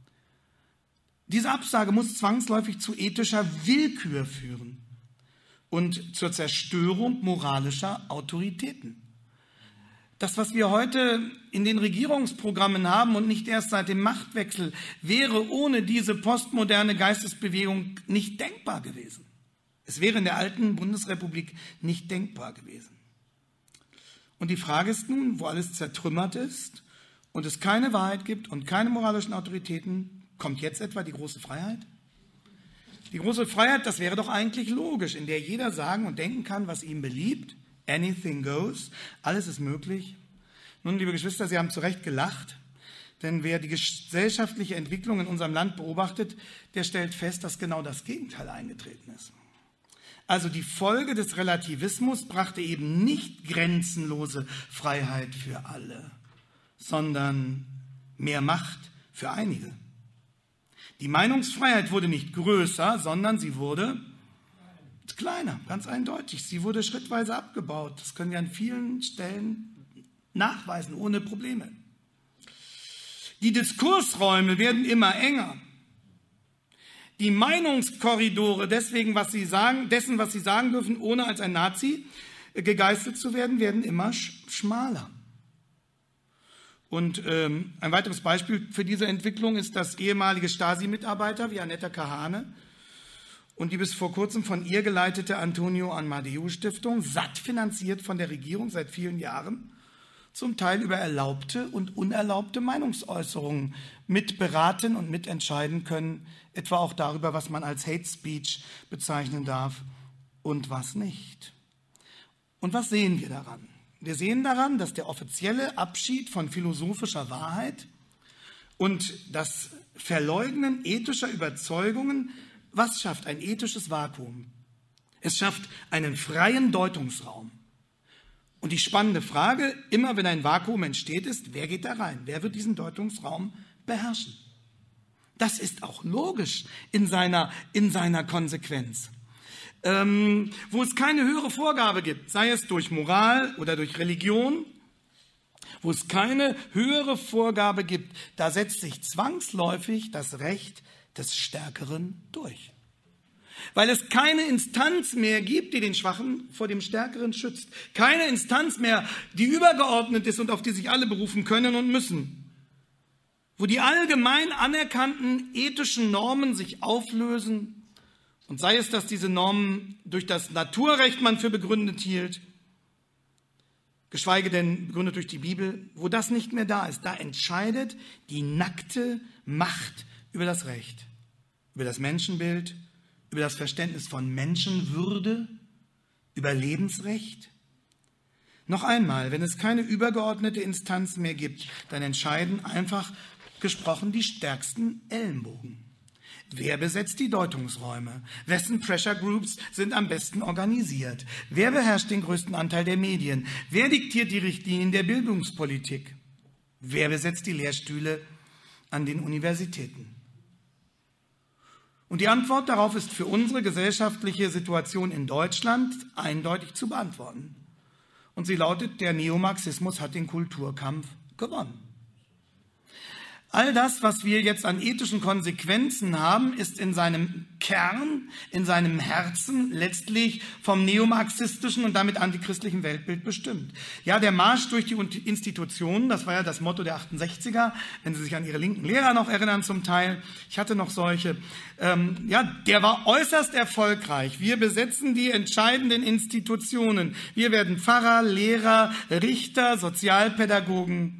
S1: Diese Absage muss zwangsläufig zu ethischer Willkür führen und zur Zerstörung moralischer Autoritäten. Das, was wir heute in den Regierungsprogrammen haben und nicht erst seit dem Machtwechsel, wäre ohne diese postmoderne Geistesbewegung nicht denkbar gewesen. Es wäre in der alten Bundesrepublik nicht denkbar gewesen. Und die Frage ist nun, wo alles zertrümmert ist und es keine Wahrheit gibt und keine moralischen Autoritäten, kommt jetzt etwa die große Freiheit? Die große Freiheit, das wäre doch eigentlich logisch, in der jeder sagen und denken kann, was ihm beliebt. Anything goes, alles ist möglich. Nun, liebe Geschwister, Sie haben zu Recht gelacht, denn wer die gesellschaftliche Entwicklung in unserem Land beobachtet, der stellt fest, dass genau das Gegenteil eingetreten ist. Also die Folge des Relativismus brachte eben nicht grenzenlose Freiheit für alle, sondern mehr Macht für einige. Die Meinungsfreiheit wurde nicht größer, sondern sie wurde kleiner, ganz eindeutig. Sie wurde schrittweise abgebaut. Das können wir an vielen Stellen nachweisen, ohne Probleme. Die Diskursräume werden immer enger. Die Meinungskorridore dessen, was sie sagen dürfen, ohne als ein Nazi gegeißelt zu werden, werden immer schmaler. Und ein weiteres Beispiel für diese Entwicklung ist, dass ehemalige Stasi-Mitarbeiter wie Annetta Kahane und die bis vor kurzem von ihr geleitete Antonio Amadeu Stiftung, satt finanziert von der Regierung seit vielen Jahren, zum Teil über erlaubte und unerlaubte Meinungsäußerungen mitberaten und mitentscheiden können, etwa auch darüber, was man als Hate Speech bezeichnen darf und was nicht. Und was sehen wir daran? Wir sehen daran, dass der offizielle Abschied von philosophischer Wahrheit und das Verleugnen ethischer Überzeugungen, was schafft ein ethisches Vakuum? Es schafft einen freien Deutungsraum. Und die spannende Frage, immer wenn ein Vakuum entsteht, ist, wer geht da rein? Wer wird diesen Deutungsraum beherrschen? Das ist auch logisch in seiner Konsequenz. Wo es keine höhere Vorgabe gibt, sei es durch Moral oder durch Religion, wo es keine höhere Vorgabe gibt, da setzt sich zwangsläufig das Recht des Stärkeren durch. Weil es keine Instanz mehr gibt, die den Schwachen vor dem Stärkeren schützt. Keine Instanz mehr, die übergeordnet ist und auf die sich alle berufen können und müssen. Wo die allgemein anerkannten ethischen Normen sich auflösen und sei es, dass diese Normen durch das Naturrecht man für begründet hielt, geschweige denn begründet durch die Bibel, wo das nicht mehr da ist, da entscheidet die nackte Macht über das Recht, über das Menschenbild, über das Verständnis von Menschenwürde, über Lebensrecht. Noch einmal, wenn es keine übergeordnete Instanz mehr gibt, dann entscheiden einfach gesprochen die stärksten Ellenbogen. Wer besetzt die Deutungsräume? Wessen Pressure Groups sind am besten organisiert? Wer beherrscht den größten Anteil der Medien? Wer diktiert die Richtlinien der Bildungspolitik? Wer besetzt die Lehrstühle an den Universitäten? Und die Antwort darauf ist für unsere gesellschaftliche Situation in Deutschland eindeutig zu beantworten. Und sie lautet, der Neomarxismus hat den Kulturkampf gewonnen. All das, was wir jetzt an ethischen Konsequenzen haben, ist in seinem Kern, in seinem Herzen letztlich vom neomarxistischen und damit antichristlichen Weltbild bestimmt. Ja, der Marsch durch die Institutionen, das war ja das Motto der 68er, wenn Sie sich an Ihre linken Lehrer noch erinnern zum Teil, ich hatte noch solche, der war äußerst erfolgreich. Wir besetzen die entscheidenden Institutionen. Wir werden Pfarrer, Lehrer, Richter, Sozialpädagogen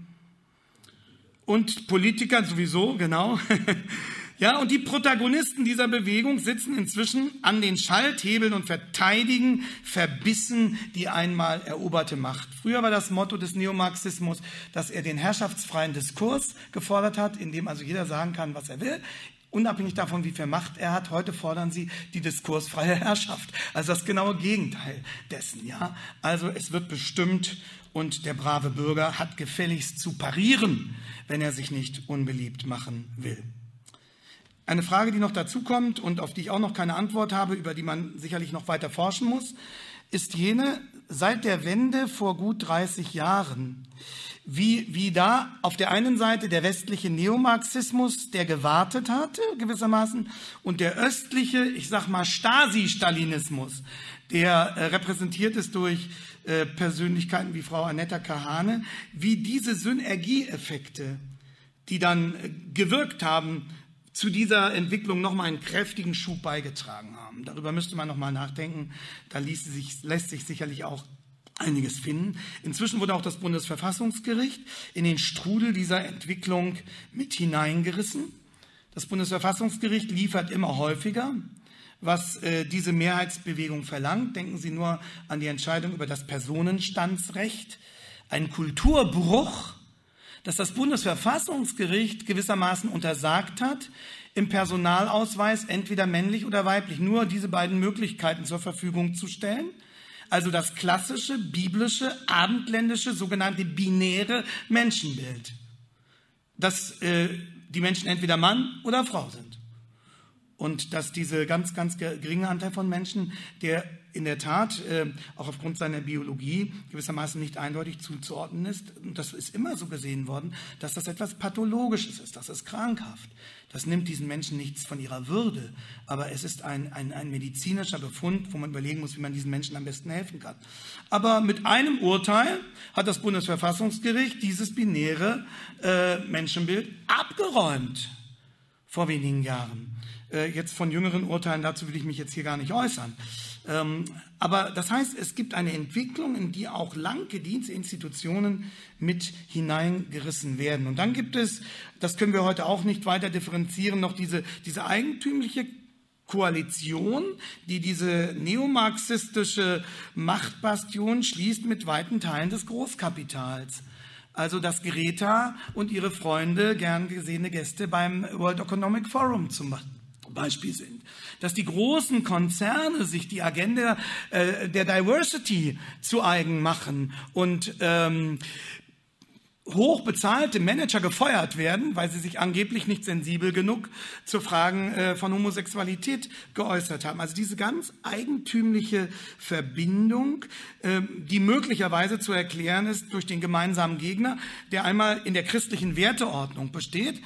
S1: und Politiker sowieso, genau. Ja, und die Protagonisten dieser Bewegung sitzen inzwischen an den Schalthebeln und verteidigen verbissen die einmal eroberte Macht. Früher war das Motto des Neomarxismus, dass er den herrschaftsfreien Diskurs gefordert hat, in dem also jeder sagen kann, was er will, unabhängig davon, wie viel Macht er hat. Heute fordern sie die diskursfreie Herrschaft. Also das genaue Gegenteil dessen, ja. Also es wird bestimmt und der brave Bürger hat gefälligst zu parieren, wenn er sich nicht unbeliebt machen will. Eine Frage, die noch dazu kommt und auf die ich auch noch keine Antwort habe, über die man sicherlich noch weiter forschen muss, ist jene, seit der Wende vor gut 30 Jahren, wie da auf der einen Seite der westliche Neomarxismus, der gewartet hatte gewissermaßen, und der östliche, ich sag mal Stasi-Stalinismus, der repräsentiert ist durch Persönlichkeiten wie Frau Annetta Kahane, wie diese Synergieeffekte, die dann gewirkt haben, zu dieser Entwicklung nochmal einen kräftigen Schub beigetragen haben. Darüber müsste man nochmal nachdenken. Da lässt sich sicherlich auch einiges finden. Inzwischen wurde auch das Bundesverfassungsgericht in den Strudel dieser Entwicklung mit hineingerissen. Das Bundesverfassungsgericht liefert immer häufiger, was diese Mehrheitsbewegung verlangt. Denken Sie nur an die Entscheidung über das Personenstandsrecht. Ein Kulturbruch, dass das Bundesverfassungsgericht gewissermaßen untersagt hat, im Personalausweis entweder männlich oder weiblich nur diese beiden Möglichkeiten zur Verfügung zu stellen. Also das klassische, biblische, abendländische, sogenannte binäre Menschenbild. Dass die Menschen entweder Mann oder Frau sind. Und dass diese ganz, ganz geringe Anteil von Menschen, der in der Tat auch aufgrund seiner Biologie gewissermaßen nicht eindeutig zuzuordnen ist, und das ist immer so gesehen worden, dass das etwas Pathologisches ist, das ist krankhaft. Das nimmt diesen Menschen nichts von ihrer Würde, aber es ist ein medizinischer Befund, wo man überlegen muss, wie man diesen Menschen am besten helfen kann. Aber mit einem Urteil hat das Bundesverfassungsgericht dieses binäre Menschenbild abgeräumt vor wenigen Jahren. Jetzt von jüngeren Urteilen, dazu will ich mich jetzt hier gar nicht äußern. Aber das heißt, es gibt eine Entwicklung, in die auch lang gediente Institutionen mit hineingerissen werden. Und dann gibt es, das können wir heute auch nicht weiter differenzieren, noch diese eigentümliche Koalition, die diese neomarxistische Machtbastion schließt mit weiten Teilen des Großkapitals. Also dass Greta und ihre Freunde gern gesehene Gäste beim World Economic Forum zum Beispiel sind. Dass die großen Konzerne sich die Agenda der Diversity zu eigen machen und hochbezahlte Manager gefeuert werden, weil sie sich angeblich nicht sensibel genug zu Fragen von Homosexualität geäußert haben. Also diese ganz eigentümliche Verbindung, die möglicherweise zu erklären ist durch den gemeinsamen Gegner, der einmal in der christlichen Werteordnung besteht,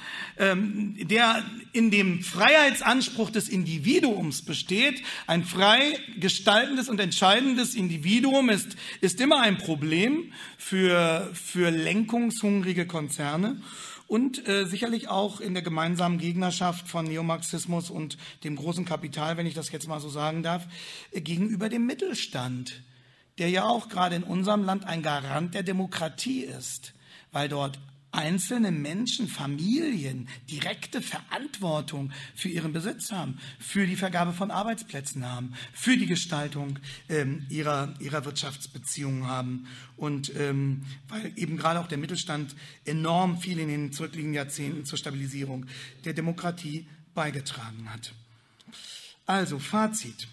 S1: der in dem Freiheitsanspruch des Individuums besteht. Ein frei gestaltendes und entscheidendes Individuum ist immer ein Problem für lenkungshungrige Konzerne und sicherlich auch in der gemeinsamen Gegnerschaft von Neomarxismus und dem großen Kapital, wenn ich das jetzt mal so sagen darf, gegenüber dem Mittelstand, der ja auch gerade in unserem Land ein Garant der Demokratie ist, weil dort einzelne Menschen, Familien direkte Verantwortung für ihren Besitz haben, für die Vergabe von Arbeitsplätzen haben, für die Gestaltung ihrer Wirtschaftsbeziehungen haben und weil eben gerade auch der Mittelstand enorm viel in den zurückliegenden Jahrzehnten zur Stabilisierung der Demokratie beigetragen hat. Also Fazit.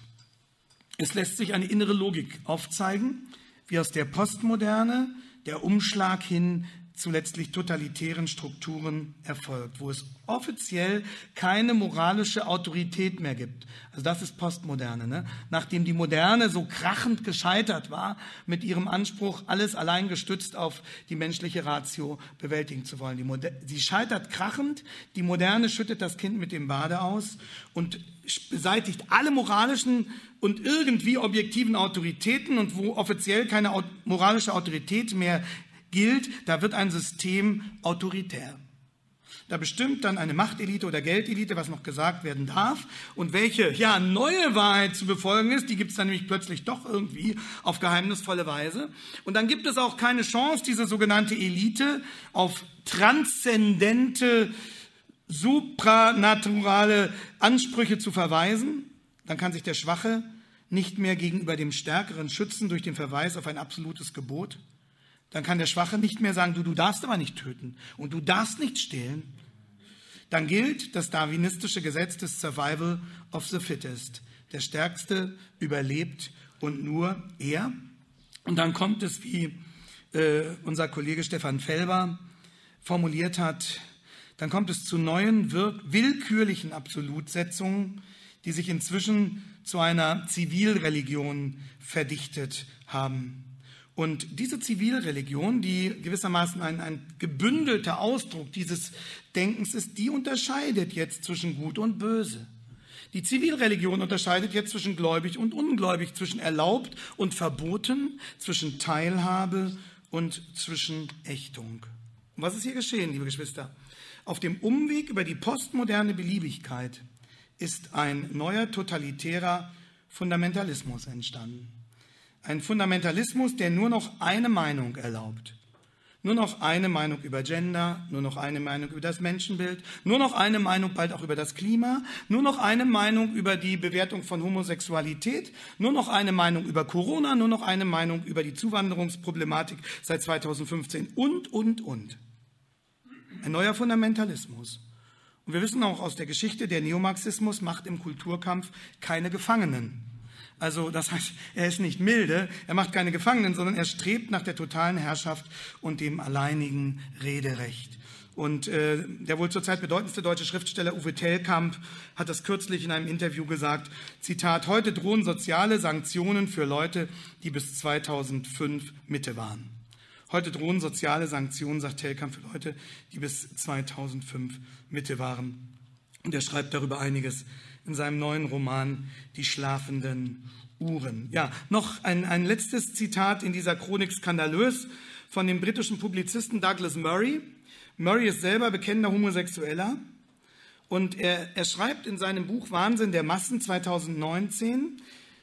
S1: Es lässt sich eine innere Logik aufzeigen, wie aus der Postmoderne der Umschlag hin zu letztlich totalitären Strukturen erfolgt, wo es offiziell keine moralische Autorität mehr gibt. Also das ist Postmoderne, ne? Nachdem die Moderne so krachend gescheitert war mit ihrem Anspruch, alles allein gestützt auf die menschliche Ratio bewältigen zu wollen. Sie scheitert krachend, die Moderne schüttet das Kind mit dem Bade aus und beseitigt alle moralischen und irgendwie objektiven Autoritäten, und wo offiziell keine moralische Autorität mehr gilt, da wird ein System autoritär. Da bestimmt dann eine Machtelite oder Geldelite, was noch gesagt werden darf, und welche neue Wahrheit zu befolgen ist, die gibt es dann nämlich plötzlich doch irgendwie auf geheimnisvolle Weise. Und dann gibt es auch keine Chance, diese sogenannte Elite auf transzendente, supranaturale Ansprüche zu verweisen. Dann kann sich der Schwache nicht mehr gegenüber dem Stärkeren schützen durch den Verweis auf ein absolutes Gebot. Dann kann der Schwache nicht mehr sagen, du darfst aber nicht töten und du darfst nicht stehlen. Dann gilt das darwinistische Gesetz des Survival of the Fittest. Der Stärkste überlebt und nur er. Und dann kommt es, wie unser Kollege Stefan Felber formuliert hat, dann kommt es zu neuen willkürlichen Absolutsetzungen, die sich inzwischen zu einer Zivilreligion verdichtet haben. Und diese Zivilreligion, die gewissermaßen ein gebündelter Ausdruck dieses Denkens ist, die unterscheidet jetzt zwischen Gut und Böse. Die Zivilreligion unterscheidet jetzt zwischen gläubig und ungläubig, zwischen erlaubt und verboten, zwischen Teilhabe und zwischen Ächtung. Und was ist hier geschehen, liebe Geschwister? Auf dem Umweg über die postmoderne Beliebigkeit ist ein neuer totalitärer Fundamentalismus entstanden. Ein Fundamentalismus, der nur noch eine Meinung erlaubt. Nur noch eine Meinung über Gender, nur noch eine Meinung über das Menschenbild, nur noch eine Meinung bald auch über das Klima, nur noch eine Meinung über die Bewertung von Homosexualität, nur noch eine Meinung über Corona, nur noch eine Meinung über die Zuwanderungsproblematik seit 2015 und. ein neuer Fundamentalismus. Und wir wissen auch aus der Geschichte, der Neomarxismus macht im Kulturkampf keine Gefangenen. Also das heißt, er ist nicht milde, er macht keine Gefangenen, sondern er strebt nach der totalen Herrschaft und dem alleinigen Rederecht. Und der wohl zurzeit bedeutendste deutsche Schriftsteller Uwe Tellkamp hat das kürzlich in einem Interview gesagt, Zitat, heute drohen soziale Sanktionen für Leute, die bis 2005 Mitte waren. Heute drohen soziale Sanktionen, sagt Tellkamp, für Leute, die bis 2005 Mitte waren. Und er schreibt darüber einiges in seinem neuen Roman Die schlafenden Uhren. Ja, noch ein letztes Zitat in dieser Chronik skandalös von dem britischen Publizisten Douglas Murray. Murray ist selber bekennender Homosexueller und er schreibt in seinem Buch Wahnsinn der Massen 2019,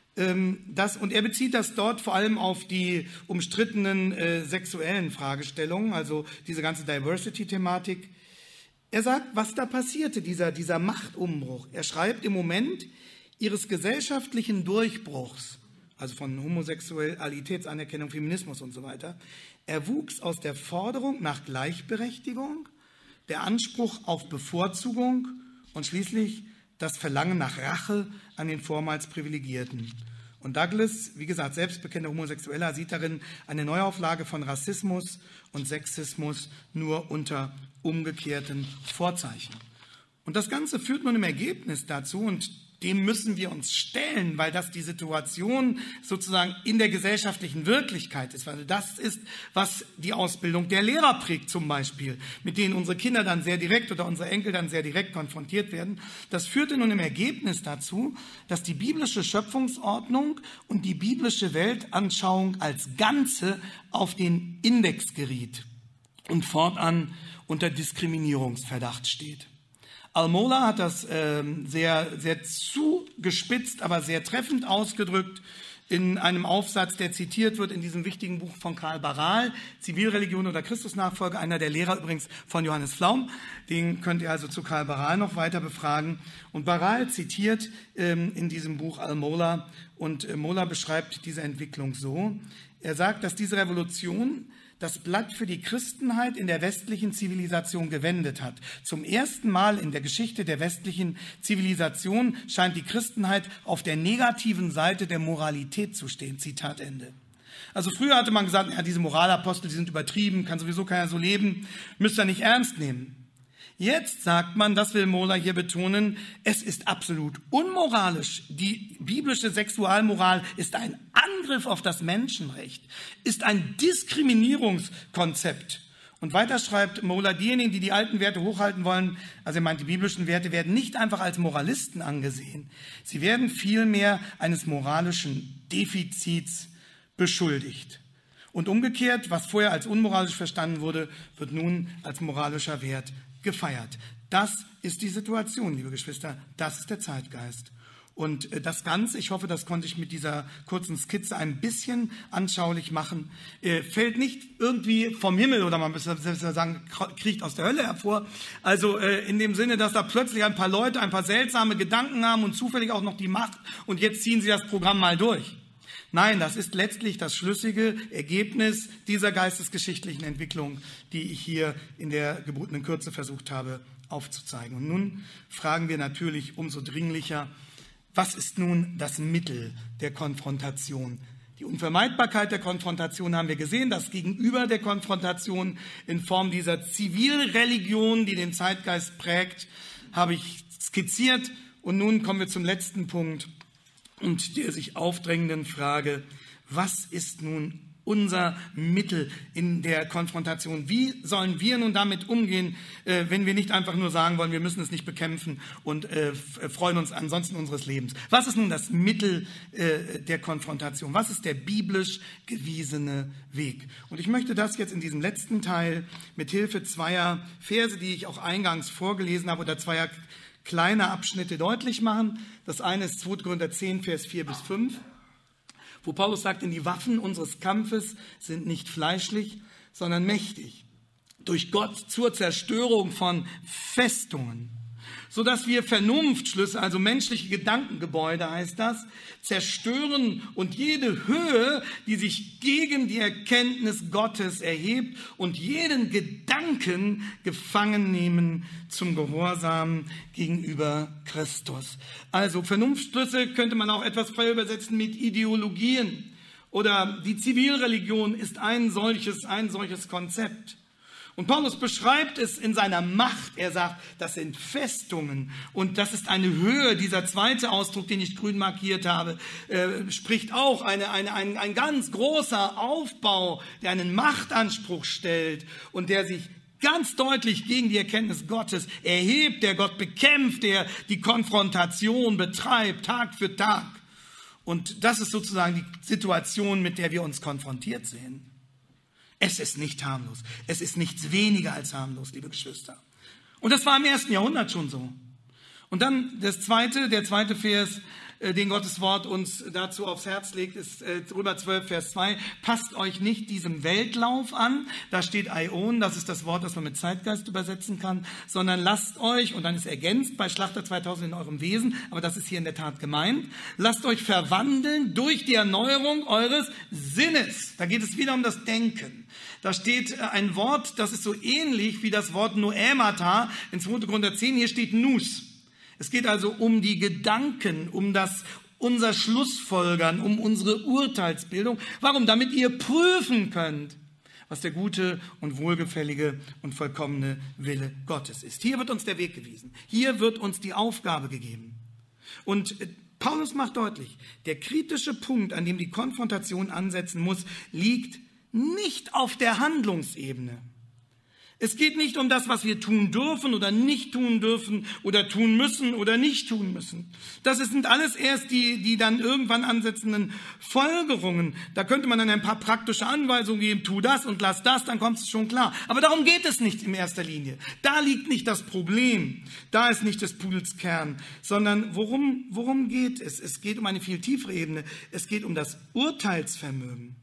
S1: und er bezieht das dort vor allem auf die umstrittenen sexuellen Fragestellungen, also diese ganze Diversity-Thematik. Er sagt, was da passierte, dieser Machtumbruch. Er schreibt, im Moment ihres gesellschaftlichen Durchbruchs, also von Homosexualitätsanerkennung, Feminismus und so weiter, erwuchs aus der Forderung nach Gleichberechtigung, der Anspruch auf Bevorzugung und schließlich das Verlangen nach Rache an den vormals Privilegierten. Und Douglas, wie gesagt, selbstbekennender Homosexueller, sieht darin eine Neuauflage von Rassismus und Sexismus nur unter umgekehrten Vorzeichen. Und das Ganze führt nun im Ergebnis dazu, und dem müssen wir uns stellen, weil das die Situation sozusagen in der gesellschaftlichen Wirklichkeit ist. Weil das ist, was die Ausbildung der Lehrer prägt zum Beispiel, mit denen unsere Kinder dann sehr direkt oder unsere Enkel dann sehr direkt konfrontiert werden. Das führte nun im Ergebnis dazu, dass die biblische Schöpfungsordnung und die biblische Weltanschauung als Ganze auf den Index geriet und fortan unter Diskriminierungsverdacht steht. Al-Mola hat das sehr, sehr zugespitzt, aber sehr treffend ausgedrückt in einem Aufsatz, der zitiert wird in diesem wichtigen Buch von Karl Barral, Zivilreligion oder Christusnachfolge, einer der Lehrer übrigens von Johannes Flaum. Den könnt ihr also zu Karl Barral noch weiter befragen. Und Barral zitiert in diesem Buch Al-Mola, und Mola beschreibt diese Entwicklung so. Er sagt, dass diese Revolution das Blatt für die Christenheit in der westlichen Zivilisation gewendet hat. Zum ersten Mal in der Geschichte der westlichen Zivilisation scheint die Christenheit auf der negativen Seite der Moralität zu stehen. Zitat Ende. Also früher hatte man gesagt, ja, diese Moralapostel, die sind übertrieben, kann sowieso keiner so leben, müsst ihr nicht ernst nehmen. Jetzt sagt man, das will Mola hier betonen, es ist absolut unmoralisch. Die biblische Sexualmoral ist ein Angriff auf das Menschenrecht, ist ein Diskriminierungskonzept. Und weiter schreibt Mola, diejenigen, die die alten Werte hochhalten wollen, also er meint, die biblischen Werte werden nicht einfach als Moralisten angesehen. Sie werden vielmehr eines moralischen Defizits beschuldigt. Und umgekehrt, was vorher als unmoralisch verstanden wurde, wird nun als moralischer Wert gefeiert. Das ist die Situation, liebe Geschwister, das ist der Zeitgeist. Und das Ganze, ich hoffe, das konnte ich mit dieser kurzen Skizze ein bisschen anschaulich machen, fällt nicht irgendwie vom Himmel oder man müsste sagen, kriecht aus der Hölle hervor. Also in dem Sinne, dass da plötzlich ein paar Leute ein paar seltsame Gedanken haben und zufällig auch noch die Macht und jetzt ziehen sie das Programm mal durch. Nein, das ist letztlich das schlüssige Ergebnis dieser geistesgeschichtlichen Entwicklung, die ich hier in der gebotenen Kürze versucht habe aufzuzeigen. Und nun fragen wir natürlich umso dringlicher, was ist nun das Mittel der Konfrontation? Die Unvermeidbarkeit der Konfrontation haben wir gesehen, das Gegenüber der Konfrontation in Form dieser Zivilreligion, die den Zeitgeist prägt, habe ich skizziert. Und nun kommen wir zum letzten Punkt und der sich aufdrängenden Frage, was ist nun unser Mittel in der Konfrontation? Wie sollen wir nun damit umgehen, wenn wir nicht einfach nur sagen wollen, wir müssen es nicht bekämpfen und freuen uns ansonsten unseres Lebens? Was ist nun das Mittel der Konfrontation? Was ist der biblisch gewiesene Weg? Und ich möchte das jetzt in diesem letzten Teil mit Hilfe zweier Verse, die ich auch eingangs vorgelesen habe, oder zweier kleine Abschnitte deutlich machen. Das eine ist 2. Korinther 10, Vers 4 bis 5, wo Paulus sagt, denn die Waffen unseres Kampfes sind nicht fleischlich, sondern mächtig, durch Gott zur Zerstörung von Festungen, sodass wir Vernunftschlüsse, also menschliche Gedankengebäude heißt das, zerstören und jede Höhe, die sich gegen die Erkenntnis Gottes erhebt und jeden Gedanken gefangen nehmen zum Gehorsam gegenüber Christus. Also Vernunftschlüsse könnte man auch etwas frei übersetzen mit Ideologien. Oder die Zivilreligion ist ein solches Konzept. Und Paulus beschreibt es in seiner Macht. Er sagt, das sind Festungen und das ist eine Höhe. Dieser zweite Ausdruck, den ich grün markiert habe, spricht auch ein ganz großer Aufbau, der einen Machtanspruch stellt und der sich ganz deutlich gegen die Erkenntnis Gottes erhebt, der Gott bekämpft, der die Konfrontation betreibt, Tag für Tag. Und das ist sozusagen die Situation, mit der wir uns konfrontiert sehen. Es ist nicht harmlos. Es ist nichts weniger als harmlos, liebe Geschwister. Und das war im 1. Jahrhundert schon so. Und dann der zweite Vers, den Gottes Wort uns dazu aufs Herz legt, ist Römer 12, Vers 2. Passt euch nicht diesem Weltlauf an. Da steht Aion, das ist das Wort, das man mit Zeitgeist übersetzen kann, sondern lasst euch, und dann ist ergänzt bei Schlachter 2000 in eurem Wesen, aber das ist hier in der Tat gemeint, lasst euch verwandeln durch die Erneuerung eures Sinnes. Da geht es wieder um das Denken. Da steht ein Wort, das ist so ähnlich wie das Wort Noemata in 2. Korinther 10. Hier steht Nous. Es geht also um die Gedanken, um unser Schlussfolgern, um unsere Urteilsbildung. Warum? Damit ihr prüfen könnt, was der gute und wohlgefällige und vollkommene Wille Gottes ist. Hier wird uns der Weg gewiesen. Hier wird uns die Aufgabe gegeben. Und Paulus macht deutlich, der kritische Punkt, an dem die Konfrontation ansetzen muss, liegt nicht auf der Handlungsebene. Es geht nicht um das, was wir tun dürfen oder nicht tun dürfen oder tun müssen oder nicht tun müssen. Das sind alles erst die dann irgendwann ansetzenden Folgerungen. Da könnte man dann ein paar praktische Anweisungen geben, tu das und lass das, dann kommt es schon klar. Aber darum geht es nicht in erster Linie. Da liegt nicht das Problem, da ist nicht des Pudels Kern, sondern worum geht es? Es geht um eine viel tiefere Ebene. Es geht um das Urteilsvermögen.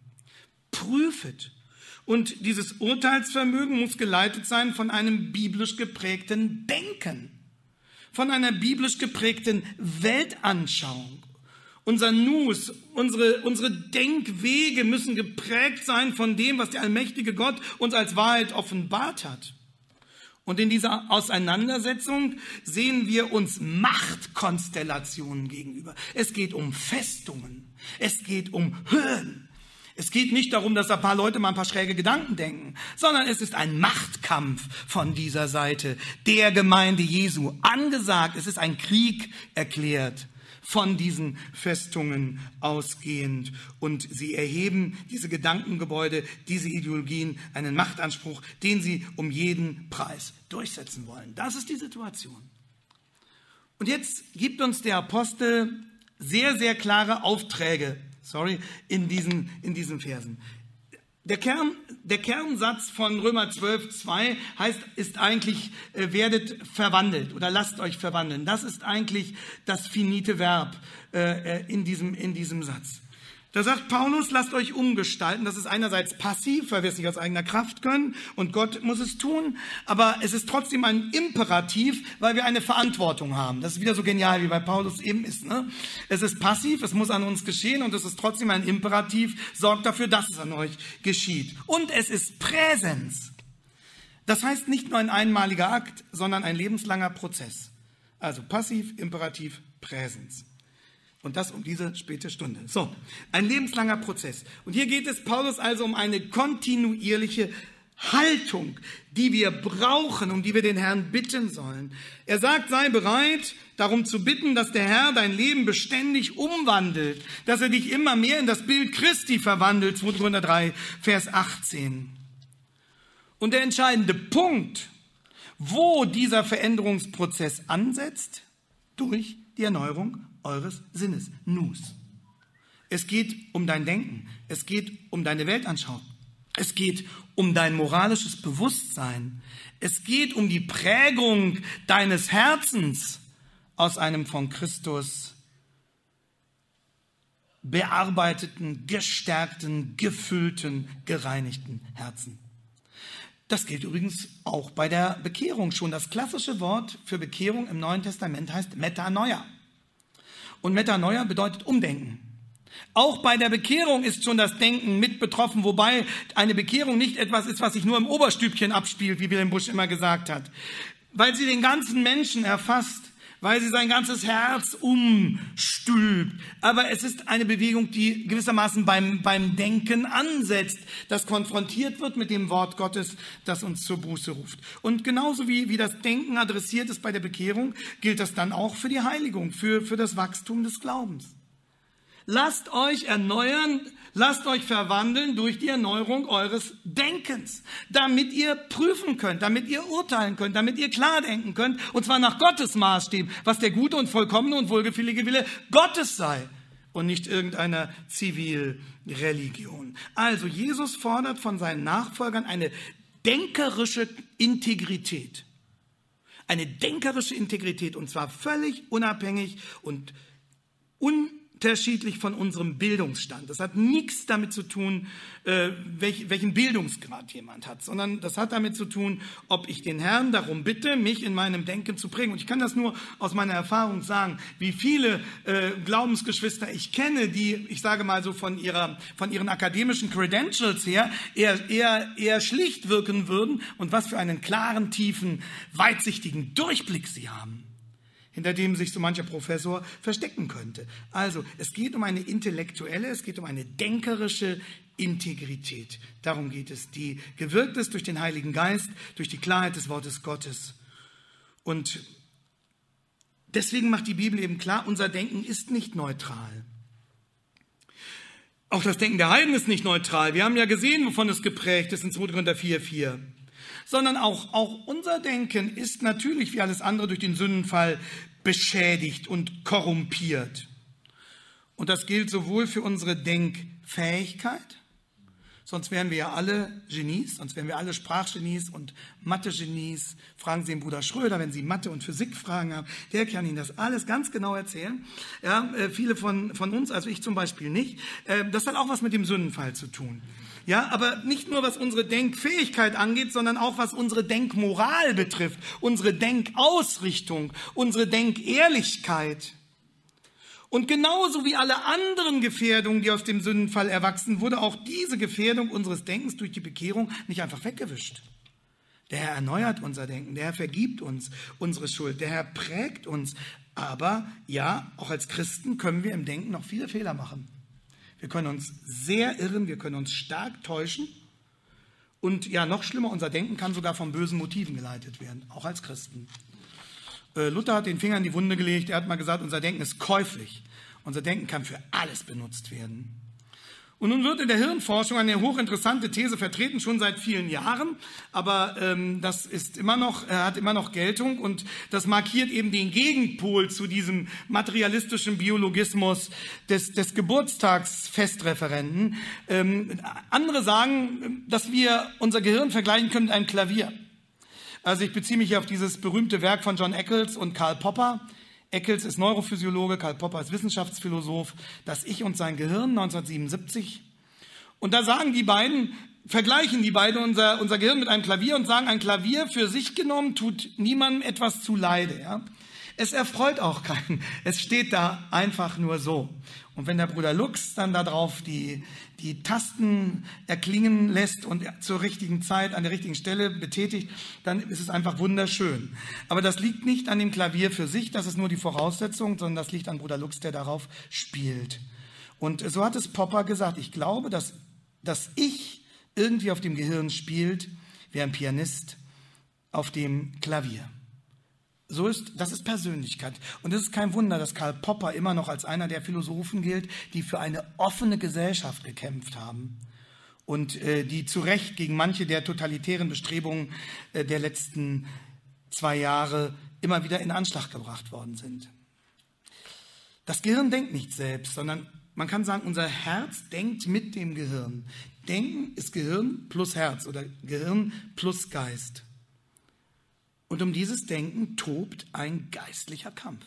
S1: Prüfet. Und dieses Urteilsvermögen muss geleitet sein von einem biblisch geprägten Denken, von einer biblisch geprägten Weltanschauung. Unser Nus, unsere Denkwege müssen geprägt sein von dem, was der allmächtige Gott uns als Wahrheit offenbart hat. Und in dieser Auseinandersetzung sehen wir uns Machtkonstellationen gegenüber. Es geht um Festungen, es geht um Höhen. Es geht nicht darum, dass ein paar Leute mal ein paar schräge Gedanken denken, sondern es ist ein Machtkampf von dieser Seite der Gemeinde Jesu angesagt. Es ist ein Krieg erklärt von diesen Festungen ausgehend. Und sie erheben diese Gedankengebäude, diese Ideologien, einen Machtanspruch, den sie um jeden Preis durchsetzen wollen. Das ist die Situation. Und jetzt gibt uns der Apostel sehr, sehr klare Aufträge in diesen Versen. Der Kernsatz von Römer 12,2 ist eigentlich, werdet verwandelt oder lasst euch verwandeln. Das ist eigentlich das finite Verb in diesem Satz. Da sagt Paulus, lasst euch umgestalten. Das ist einerseits passiv, weil wir es nicht aus eigener Kraft können und Gott muss es tun, aber es ist trotzdem ein Imperativ, weil wir eine Verantwortung haben. Das ist wieder so genial, wie bei Paulus eben ist. Ne? Es ist passiv, es muss an uns geschehen und es ist trotzdem ein Imperativ. Sorgt dafür, dass es an euch geschieht. Und es ist Präsens. Das heißt nicht nur ein einmaliger Akt, sondern ein lebenslanger Prozess. Also passiv, Imperativ, Präsens. Und das um diese späte Stunde. So, ein lebenslanger Prozess. Und hier geht es Paulus also um eine kontinuierliche Haltung, die wir brauchen, um die wir den Herrn bitten sollen. Er sagt, sei bereit, darum zu bitten, dass der Herr dein Leben beständig umwandelt, dass er dich immer mehr in das Bild Christi verwandelt, 2. Korinther 3, Vers 18. Und der entscheidende Punkt, wo dieser Veränderungsprozess ansetzt, durch die Erneuerung eures Sinnes, Nous. Es geht um dein Denken, es geht um deine Weltanschauung, es geht um dein moralisches Bewusstsein, es geht um die Prägung deines Herzens aus einem von Christus bearbeiteten, gestärkten, gefüllten, gereinigten Herzen. Das gilt übrigens auch bei der Bekehrung schon. Das klassische Wort für Bekehrung im Neuen Testament heißt Metanoia. Und Metanoia bedeutet Umdenken. Auch bei der Bekehrung ist schon das Denken mit betroffen, wobei eine Bekehrung nicht etwas ist, was sich nur im Oberstübchen abspielt, wie Wilhelm Busch immer gesagt hat. Weil sie den ganzen Menschen erfasst, weil sie sein ganzes Herz umstülpt. Aber es ist eine Bewegung, die gewissermaßen beim Denken ansetzt, das konfrontiert wird mit dem Wort Gottes, das uns zur Buße ruft. Und genauso wie das Denken adressiert ist bei der Bekehrung, gilt das dann auch für die Heiligung, für das Wachstum des Glaubens. Lasst euch erneuern, lasst euch verwandeln durch die Erneuerung eures Denkens, damit ihr prüfen könnt, damit ihr urteilen könnt, damit ihr klar denken könnt, und zwar nach Gottes Maßstab, was der gute und vollkommene und wohlgefällige Wille Gottes sei und nicht irgendeiner Zivilreligion. Also Jesus fordert von seinen Nachfolgern eine denkerische Integrität. Eine denkerische Integrität, und zwar völlig unabhängig und unterschiedlich von unserem Bildungsstand. Das hat nichts damit zu tun, welchen Bildungsgrad jemand hat, sondern das hat damit zu tun, ob ich den Herrn darum bitte, mich in meinem Denken zu prägen. Und ich kann das nur aus meiner Erfahrung sagen, wie viele Glaubensgeschwister ich kenne, die, ich sage mal so von ihren akademischen Credentials her, eher schlicht wirken würden und was für einen klaren, tiefen, weitsichtigen Durchblick sie haben, hinter dem sich so mancher Professor verstecken könnte. Also, es geht um eine intellektuelle, es geht um eine denkerische Integrität. Darum geht es, die gewirkt ist durch den Heiligen Geist, durch die Klarheit des Wortes Gottes. Und deswegen macht die Bibel eben klar, unser Denken ist nicht neutral. Auch das Denken der Heiden ist nicht neutral. Wir haben ja gesehen, wovon es geprägt ist in 2. Korinther 4,4. Sondern auch unser Denken ist natürlich wie alles andere durch den Sündenfall beschädigt und korrumpiert. Und das gilt sowohl für unsere Denkfähigkeit, sonst wären wir ja alle Genies, sonst wären wir alle Sprachgenies und Mathe-Genies. Fragen Sie den Bruder Schröder, wenn Sie Mathe- und Physikfragen haben, der kann Ihnen das alles ganz genau erzählen. Ja, viele von uns, also ich zum Beispiel nicht. Das hat auch was mit dem Sündenfall zu tun. Ja, aber nicht nur was unsere Denkfähigkeit angeht, sondern auch was unsere Denkmoral betrifft, unsere Denkausrichtung, unsere Denkehrlichkeit. Und genauso wie alle anderen Gefährdungen, die aus dem Sündenfall erwachsen, wurde auch diese Gefährdung unseres Denkens durch die Bekehrung nicht einfach weggewischt. Der Herr erneuert unser Denken, der Herr vergibt uns unsere Schuld, der Herr prägt uns. Aber ja, auch als Christen können wir im Denken noch viele Fehler machen. Wir können uns sehr irren, wir können uns stark täuschen. Und ja, noch schlimmer, unser Denken kann sogar von bösen Motiven geleitet werden, auch als Christen. Luther hat den Finger in die Wunde gelegt, er hat mal gesagt, unser Denken ist käuflich. Unser Denken kann für alles benutzt werden. Und nun wird in der Hirnforschung eine hochinteressante These vertreten, schon seit vielen Jahren, aber das ist hat immer noch Geltung und das markiert eben den Gegenpol zu diesem materialistischen Biologismus des Geburtstagsfestreferenten. Andere sagen, dass wir unser Gehirn vergleichen können mit einem Klavier. Also ich beziehe mich hier auf dieses berühmte Werk von John Eccles und Karl Popper. Eccles ist Neurophysiologe, Karl Popper ist Wissenschaftsphilosoph, Das Ich und sein Gehirn 1977. Und da vergleichen die beiden unser Gehirn mit einem Klavier und sagen, ein Klavier für sich genommen tut niemandem etwas zuleide. Ja? Es erfreut auch keinen. Es steht da einfach nur so. Und wenn der Bruder Lux dann da drauf die Tasten erklingen lässt und zur richtigen Zeit an der richtigen Stelle betätigt, dann ist es einfach wunderschön. Aber das liegt nicht an dem Klavier für sich, das ist nur die Voraussetzung, sondern das liegt an Bruder Lux, der darauf spielt. Und so hat es Popper gesagt, ich glaube, dass das Ich irgendwie auf dem Gehirn spielt, wie ein Pianist auf dem Klavier. Das ist Persönlichkeit. Und es ist kein Wunder, dass Karl Popper immer noch als einer der Philosophen gilt, die für eine offene Gesellschaft gekämpft haben und die zu Recht gegen manche der totalitären Bestrebungen der letzten 2 Jahre immer wieder in Anschlag gebracht worden sind. Das Gehirn denkt nicht selbst, sondern man kann sagen, unser Herz denkt mit dem Gehirn. Denken ist Gehirn plus Herz oder Gehirn plus Geist. Und um dieses Denken tobt ein geistlicher Kampf.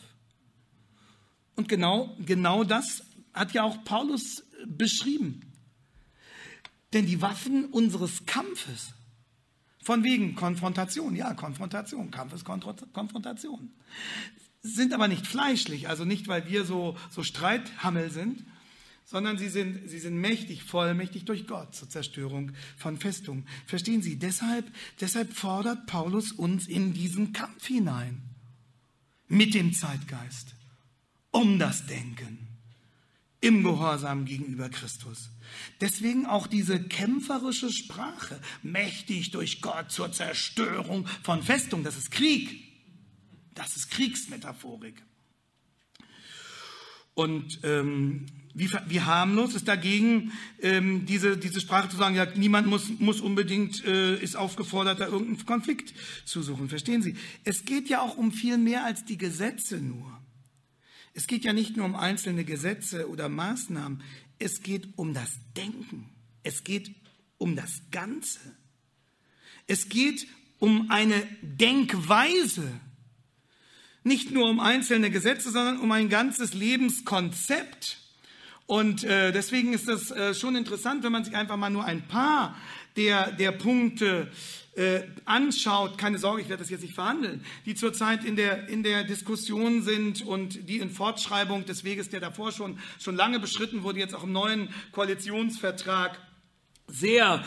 S1: Und genau das hat ja auch Paulus beschrieben. Denn die Waffen unseres Kampfes Von wegen Konfrontation. Ja, Konfrontation. Kampf ist Konfrontation. Sind aber nicht fleischlich, also nicht, weil wir so Streithammel sind, sondern sie sind mächtig, vollmächtig durch Gott zur Zerstörung von Festungen. Verstehen Sie? Deshalb fordert Paulus uns in diesen Kampf hinein. Mit dem Zeitgeist. Um das Denken. Im Gehorsam gegenüber Christus. Deswegen auch diese kämpferische Sprache. Mächtig durch Gott zur Zerstörung von Festungen. Das ist Krieg. Das ist Kriegsmetaphorik. Und wie harmlos ist dagegen diese Sprache zu sagen, ja, niemand muss unbedingt, ist aufgefordert, da irgendeinen Konflikt zu suchen. Verstehen Sie? Es geht ja auch um viel mehr als die Gesetze nur. Es geht ja nicht nur um einzelne Gesetze oder Maßnahmen. Es geht um das Denken. Es geht um das Ganze. Es geht um eine Denkweise. Nicht nur um einzelne Gesetze, sondern um ein ganzes Lebenskonzept. Und deswegen ist das schon interessant, wenn man sich einfach mal nur ein paar der Punkte anschaut. Keine Sorge, ich werde das jetzt nicht verhandeln, die zurzeit in der Diskussion sind und die in Fortschreibung des Weges, der davor schon lange beschritten wurde, jetzt auch im neuen Koalitionsvertrag sehr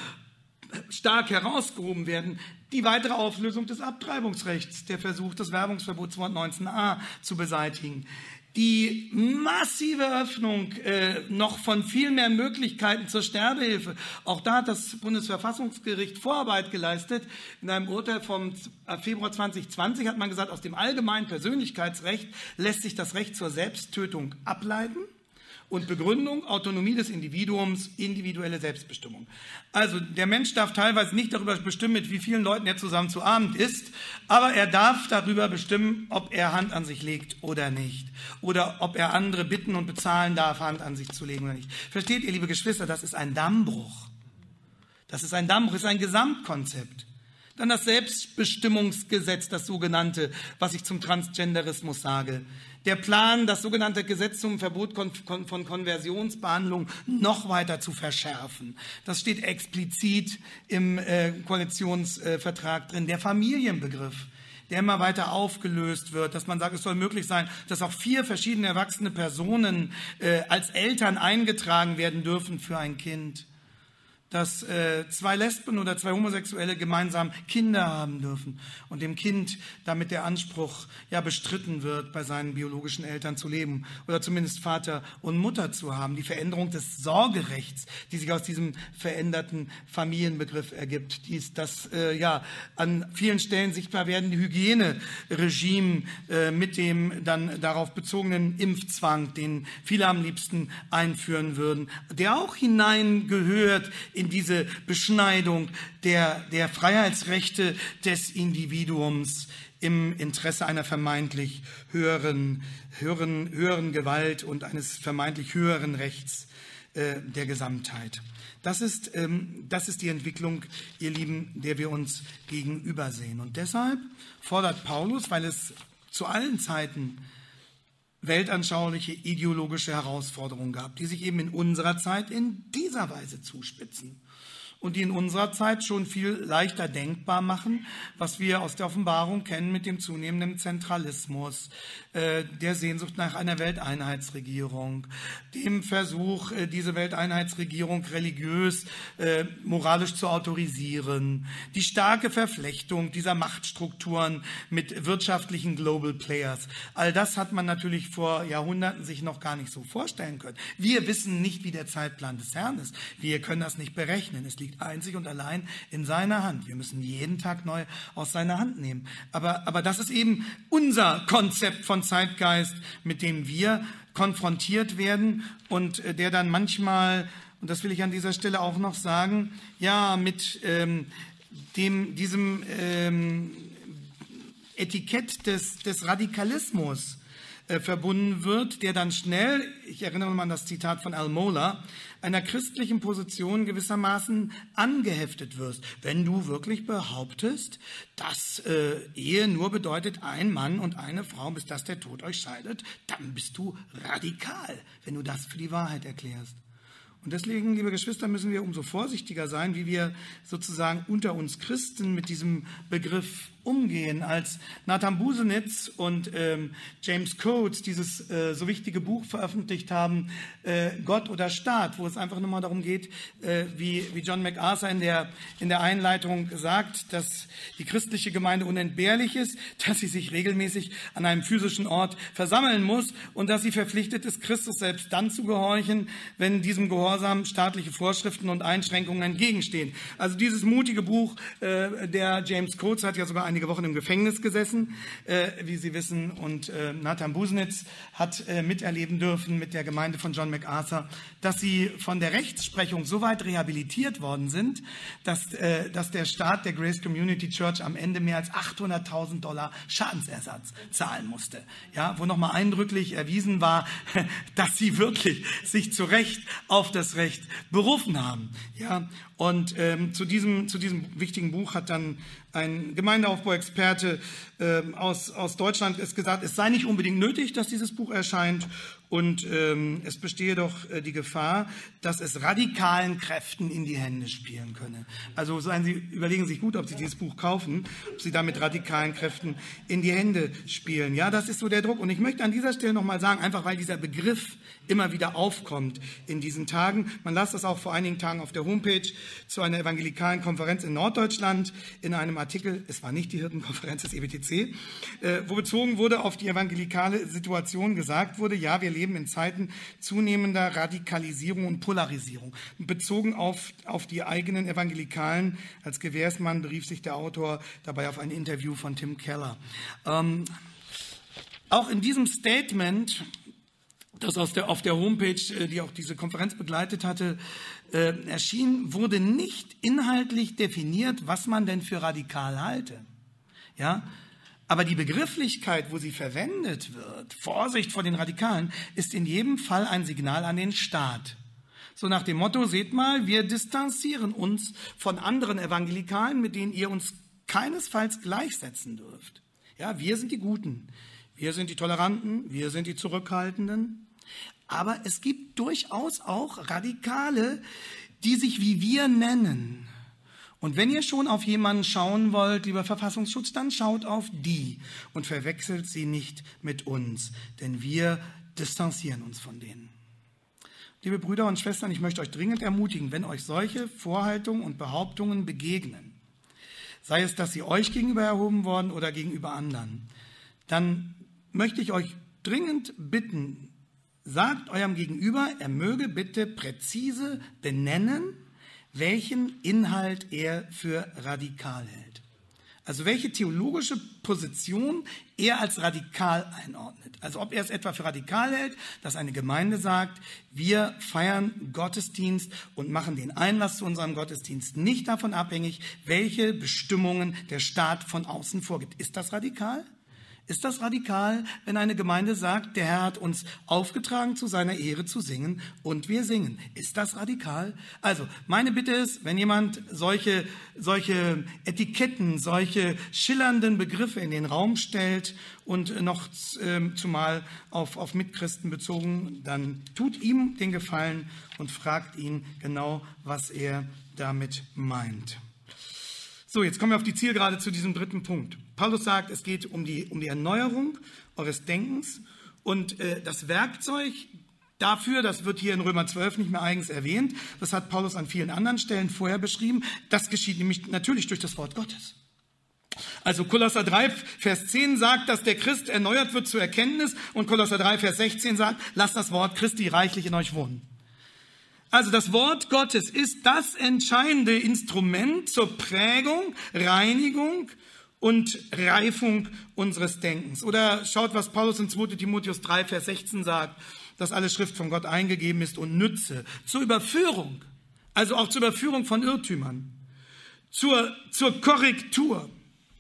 S1: stark herausgehoben werden. Die weitere Auflösung des Abtreibungsrechts, der Versuch, das Werbungsverbot 219a zu beseitigen. Die massive Öffnung noch von viel mehr Möglichkeiten zur Sterbehilfe. Auch da hat das Bundesverfassungsgericht Vorarbeit geleistet. In einem Urteil vom Februar 2020 hat man gesagt, aus dem allgemeinen Persönlichkeitsrecht lässt sich das Recht zur Selbsttötung ableiten. Und Begründung, Autonomie des Individuums, individuelle Selbstbestimmung. Also der Mensch darf teilweise nicht darüber bestimmen, mit wie vielen Leuten er zusammen zu Abend isst, aber er darf darüber bestimmen, ob er Hand an sich legt oder nicht. Oder ob er andere bitten und bezahlen darf, Hand an sich zu legen oder nicht. Versteht ihr, liebe Geschwister, das ist ein Dammbruch. Das ist ein Dammbruch, das ist ein Gesamtkonzept. Dann das Selbstbestimmungsgesetz, das sogenannte, was ich zum Transgenderismus sage. Der Plan, das sogenannte Gesetz zum Verbot von Konversionsbehandlung noch weiter zu verschärfen. Das steht explizit im Koalitionsvertrag drin. Der Familienbegriff, der immer weiter aufgelöst wird, dass man sagt, es soll möglich sein, dass auch 4 verschiedene erwachsene Personen als Eltern eingetragen werden dürfen für ein Kind. Dass 2 Lesben oder 2 Homosexuelle gemeinsam Kinder haben dürfen und dem Kind damit der Anspruch ja bestritten wird, bei seinen biologischen Eltern zu leben oder zumindest Vater und Mutter zu haben. Die Veränderung des Sorgerechts, die sich aus diesem veränderten Familienbegriff ergibt, das an vielen Stellen sichtbar werden, die Hygieneregime mit dem dann darauf bezogenen Impfzwang, den viele am liebsten einführen würden, der auch hineingehört in diese Beschneidung der Freiheitsrechte des Individuums im Interesse einer vermeintlich höheren Gewalt und eines vermeintlich höheren Rechts der Gesamtheit. Das ist die Entwicklung, ihr Lieben, der wir uns gegenübersehen. Und deshalb fordert Paulus, weil es zu allen Zeiten weltanschauliche, ideologische Herausforderungen gab, die sich eben in unserer Zeit in dieser Weise zuspitzen und die in unserer Zeit schon viel leichter denkbar machen, was wir aus der Offenbarung kennen mit dem zunehmenden Zentralismus, der Sehnsucht nach einer Welteinheitsregierung, dem Versuch, diese Welteinheitsregierung religiös, moralisch zu autorisieren, die starke Verflechtung dieser Machtstrukturen mit wirtschaftlichen Global Players. All das hat man natürlich vor Jahrhunderten sich noch gar nicht so vorstellen können. Wir wissen nicht, wie der Zeitplan des Herrn ist. Wir können das nicht berechnen. Es liegt einzig und allein in seiner Hand. Wir müssen jeden Tag neu aus seiner Hand nehmen. Aber das ist eben unser Konzept von Zeitgeist, mit dem wir konfrontiert werden und der dann manchmal, und das will ich an dieser Stelle auch noch sagen, ja, mit diesem Etikett des Radikalismus verbunden wird, der dann schnell, ich erinnere mal an das Zitat von Al Mohler, einer christlichen Position gewissermaßen angeheftet wirst. Wenn du wirklich behauptest, dass Ehe nur bedeutet ein Mann und eine Frau, bis dass der Tod euch scheidet, dann bist du radikal, wenn du das für die Wahrheit erklärst. Und deswegen, liebe Geschwister, müssen wir umso vorsichtiger sein, wie wir sozusagen unter uns Christen mit diesem Begriff umgehen. Als Nathan Busenitz und James Coates dieses so wichtige Buch veröffentlicht haben, Gott oder Staat, wo es einfach nur mal darum geht, wie John MacArthur in der Einleitung sagt, dass die christliche Gemeinde unentbehrlich ist, dass sie sich regelmäßig an einem physischen Ort versammeln muss und dass sie verpflichtet ist, Christus selbst dann zu gehorchen, wenn diesem Gehorsam staatliche Vorschriften und Einschränkungen entgegenstehen. Also dieses mutige Buch, der James Coates hat ja sogar einige Wochen im Gefängnis gesessen, wie Sie wissen, und Nathan Busenitz hat miterleben dürfen mit der Gemeinde von John MacArthur, dass sie von der Rechtsprechung so weit rehabilitiert worden sind, dass der Staat der Grace Community Church am Ende mehr als $800.000 Schadensersatz zahlen musste. Ja, wo nochmal eindrücklich erwiesen war, dass sie wirklich sich zu Recht auf das Recht berufen haben. Ja, und zu diesem wichtigen Buch hat dann ein Gemeindeaufbauexperte aus Deutschland ist gesagt, es sei nicht unbedingt nötig, dass dieses Buch erscheint und es bestehe doch die Gefahr, dass es radikalen Kräften in die Hände spielen könne. Also überlegen Sie sich gut, ob Sie dieses Buch kaufen, ob Sie damit radikalen Kräften in die Hände spielen. Ja, das ist so der Druck. Und ich möchte an dieser Stelle nochmal sagen, einfach weil dieser Begriff immer wieder aufkommt in diesen Tagen. Man las das auch vor einigen Tagen auf der Homepage zu einer evangelikalen Konferenz in Norddeutschland in einem Artikel, es war nicht die Hirtenkonferenz des EBTC, wo bezogen wurde auf die evangelikale Situation, gesagt wurde, ja, wir leben in Zeiten zunehmender Radikalisierung und Polarisierung. Bezogen auf die eigenen Evangelikalen, als Gewährsmann berief sich der Autor dabei auf ein Interview von Tim Keller. Auch in diesem Statement, das auf der Homepage, die auch diese Konferenz begleitet hatte, erschien, wurde nicht inhaltlich definiert, was man denn für radikal halte. Ja, aber die Begrifflichkeit, wo sie verwendet wird, Vorsicht vor den Radikalen, ist in jedem Fall ein Signal an den Staat. So nach dem Motto, seht mal, wir distanzieren uns von anderen Evangelikalen, mit denen ihr uns keinesfalls gleichsetzen dürft. Ja, wir sind die Guten, wir sind die Toleranten, wir sind die Zurückhaltenden. Aber es gibt durchaus auch Radikale, die sich wie wir nennen. Und wenn ihr schon auf jemanden schauen wollt, lieber Verfassungsschutz, dann schaut auf die und verwechselt sie nicht mit uns, denn wir distanzieren uns von denen. Liebe Brüder und Schwestern, ich möchte euch dringend ermutigen, wenn euch solche Vorhaltungen und Behauptungen begegnen, sei es, dass sie euch gegenüber erhoben worden oder gegenüber anderen, dann möchte ich euch dringend bitten, sagt eurem Gegenüber, er möge bitte präzise benennen, welchen Inhalt er für radikal hält. Also welche theologische Position er als radikal einordnet. Also ob er es etwa für radikal hält, dass eine Gemeinde sagt, wir feiern Gottesdienst und machen den Einlass zu unserem Gottesdienst nicht davon abhängig, welche Bestimmungen der Staat von außen vorgibt. Ist das radikal? Ist das radikal, wenn eine Gemeinde sagt, der Herr hat uns aufgetragen, zu seiner Ehre zu singen und wir singen? Ist das radikal? Also, meine Bitte ist, wenn jemand solche Etiketten, solche schillernden Begriffe in den Raum stellt und noch zumal auf Mitchristen bezogen, dann tut ihm den Gefallen und fragt ihn genau, was er damit meint. So, jetzt kommen wir auf die Zielgerade zu diesem dritten Punkt. Paulus sagt, es geht um die Erneuerung eures Denkens und das Werkzeug dafür, das wird hier in Römer 12 nicht mehr eigens erwähnt, das hat Paulus an vielen anderen Stellen vorher beschrieben, das geschieht nämlich natürlich durch das Wort Gottes. Also Kolosser 3, Vers 10 sagt, dass der Christ erneuert wird zur Erkenntnis und Kolosser 3, Vers 16 sagt, lasst das Wort Christi reichlich in euch wohnen. Also das Wort Gottes ist das entscheidende Instrument zur Prägung, Reinigung und Reifung unseres Denkens. Oder schaut, was Paulus in 2 Timotheus 3, Vers 16 sagt, dass alle Schrift von Gott eingegeben ist und nütze zur Überführung, also auch zur Überführung von Irrtümern, zur Korrektur,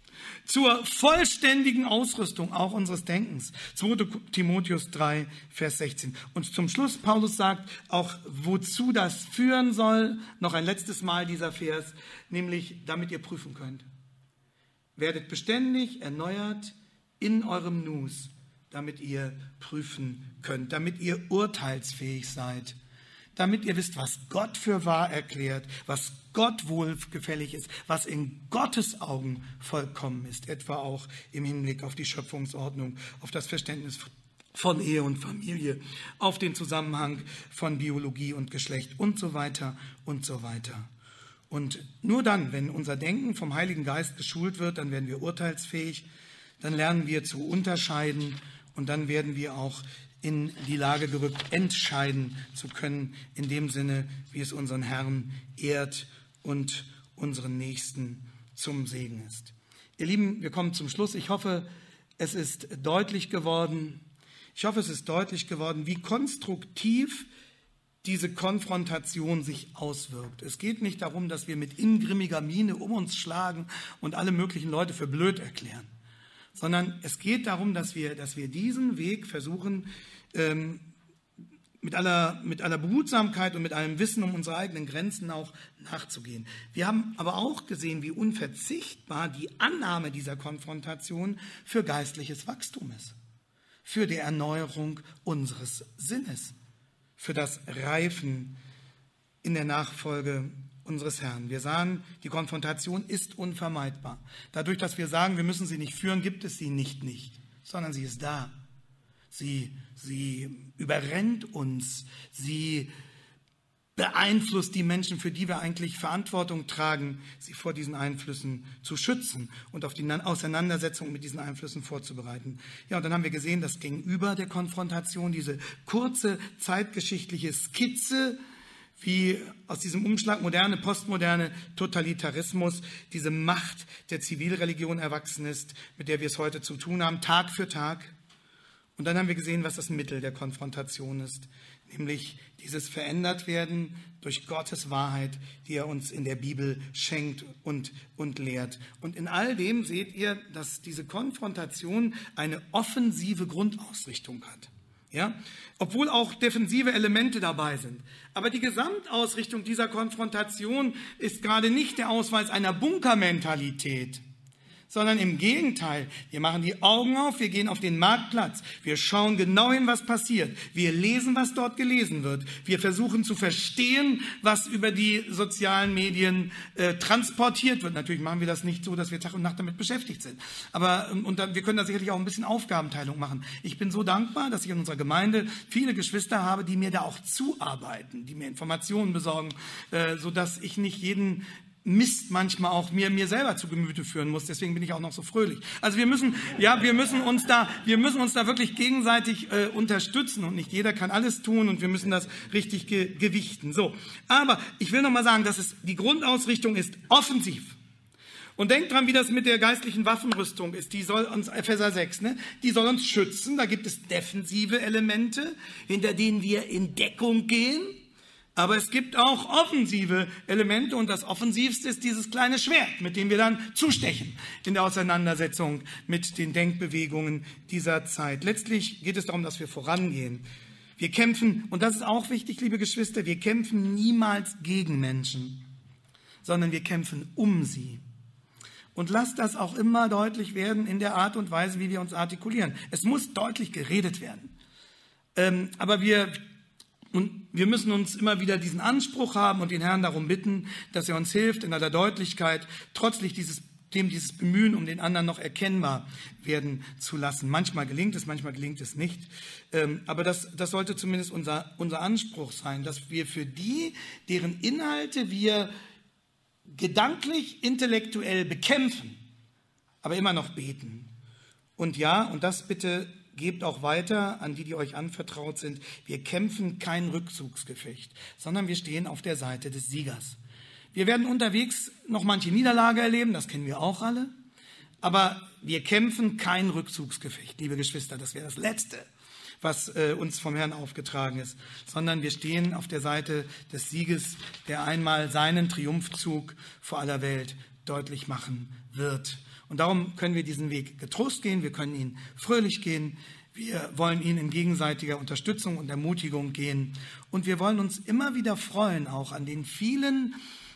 S1: zur vollständigen Ausrüstung auch unseres Denkens. 2 Timotheus 3, Vers 16. Und zum Schluss, Paulus sagt auch, wozu das führen soll, noch ein letztes Mal dieser Vers, nämlich damit ihr prüfen könnt. Werdet beständig erneuert in eurem Nus, damit ihr prüfen könnt, damit ihr urteilsfähig seid. damit ihr wisst, was Gott für wahr erklärt, was Gott wohlgefällig ist, was in Gottes Augen vollkommen ist, etwa auch im Hinblick auf die Schöpfungsordnung, auf das Verständnis von Ehe und Familie, auf den Zusammenhang von Biologie und Geschlecht und so weiter und so weiter. Und nur dann, wenn unser Denken vom Heiligen Geist geschult wird, dann werden wir urteilsfähig, dann lernen wir zu unterscheiden und dann werden wir auch in die Lage gerückt, entscheiden zu können, in dem Sinne, wie es unseren Herrn ehrt und unseren Nächsten zum Segen ist. Ihr Lieben, wir kommen zum Schluss. Ich hoffe, es ist deutlich geworden, wie konstruktiv diese Konfrontation sich auswirkt. Es geht nicht darum, dass wir mit ingrimmiger Miene um uns schlagen und alle möglichen Leute für blöd erklären, sondern es geht darum, dass wir diesen Weg versuchen, mit aller Behutsamkeit und mit allem Wissen um unsere eigenen Grenzen auch nachzugehen. Wir haben aber auch gesehen, wie unverzichtbar die Annahme dieser Konfrontation für geistliches Wachstum ist, für die Erneuerung unseres Sinnes, für das Reifen in der Nachfolge unseres Herrn. Wir sahen, die Konfrontation ist unvermeidbar. Dadurch, dass wir sagen, wir müssen sie nicht führen, gibt es sie nicht, sondern sie ist da. Sie überrennt uns, sie beeinflusst die Menschen, für die wir eigentlich Verantwortung tragen, sie vor diesen Einflüssen zu schützen und auf die Auseinandersetzung mit diesen Einflüssen vorzubereiten. Ja, und dann haben wir gesehen, dass gegenüber der Konfrontation diese kurze zeitgeschichtliche Skizze, wie aus diesem Umschlag moderne, postmoderne Totalitarismus diese Macht der Zivilreligion erwachsen ist, mit der wir es heute zu tun haben, Tag für Tag. Und dann haben wir gesehen, was das Mittel der Konfrontation ist, nämlich dieses Verändertwerden durch Gottes Wahrheit, die er uns in der Bibel schenkt und lehrt. Und in all dem seht ihr, dass diese Konfrontation eine offensive Grundausrichtung hat. Ja? Obwohl auch defensive Elemente dabei sind. Aber die Gesamtausrichtung dieser Konfrontation ist gerade nicht der Ausweis einer Bunkermentalität, sondern im Gegenteil, wir machen die Augen auf, wir gehen auf den Marktplatz, wir schauen genau hin, was passiert, wir lesen, was dort gelesen wird, wir versuchen zu verstehen, was über die sozialen Medien transportiert wird. Natürlich machen wir das nicht so, dass wir Tag und Nacht damit beschäftigt sind, aber wir können da sicherlich auch ein bisschen Aufgabenteilung machen. Ich bin so dankbar, dass ich in unserer Gemeinde viele Geschwister habe, die mir da auch zuarbeiten, die mir Informationen besorgen, sodass ich nicht jeden Mist manchmal auch mir selber zu Gemüte führen muss. Deswegen bin ich auch noch so fröhlich. Also wir müssen uns da wirklich gegenseitig unterstützen und nicht jeder kann alles tun und wir müssen das richtig gewichten. So, aber ich will noch mal sagen, die Grundausrichtung ist offensiv. Und denkt dran, wie das mit der geistlichen Waffenrüstung ist. Die soll uns, Epheser 6, die soll uns schützen. Da gibt es defensive Elemente, hinter denen wir in Deckung gehen. Aber es gibt auch offensive Elemente und das offensivste ist dieses kleine Schwert, mit dem wir dann zustechen in der Auseinandersetzung mit den Denkbewegungen dieser Zeit. Letztlich geht es darum, dass wir vorangehen. Wir kämpfen, und das ist auch wichtig, liebe Geschwister, wir kämpfen niemals gegen Menschen, sondern wir kämpfen um sie. Und lasst das auch immer deutlich werden in der Art und Weise, wie wir uns artikulieren. Es muss deutlich geredet werden. Aber wir müssen uns immer wieder diesen Anspruch haben und den Herrn darum bitten, dass er uns hilft, in aller Deutlichkeit, trotzdem dieses Bemühen um den anderen noch erkennbar werden zu lassen. Manchmal gelingt es nicht. Aber das sollte zumindest unser Anspruch sein, dass wir für die, deren Inhalte wir gedanklich, intellektuell bekämpfen, aber immer noch beten. Und ja, und das bitte gebt auch weiter an die euch anvertraut sind. Wir kämpfen kein Rückzugsgefecht, sondern wir stehen auf der Seite des Siegers. Wir werden unterwegs noch manche Niederlage erleben, das kennen wir auch alle. Aber wir kämpfen kein Rückzugsgefecht, liebe Geschwister. Das wäre das Letzte, was uns vom Herrn aufgetragen ist. Sondern wir stehen auf der Seite des Sieges, der einmal seinen Triumphzug vor aller Welt deutlich machen wird. Und darum können wir diesen Weg getrost gehen, wir können ihn fröhlich gehen, wir wollen ihn in gegenseitiger Unterstützung und Ermutigung gehen. Und wir wollen uns immer wieder freuen, auch an den vielen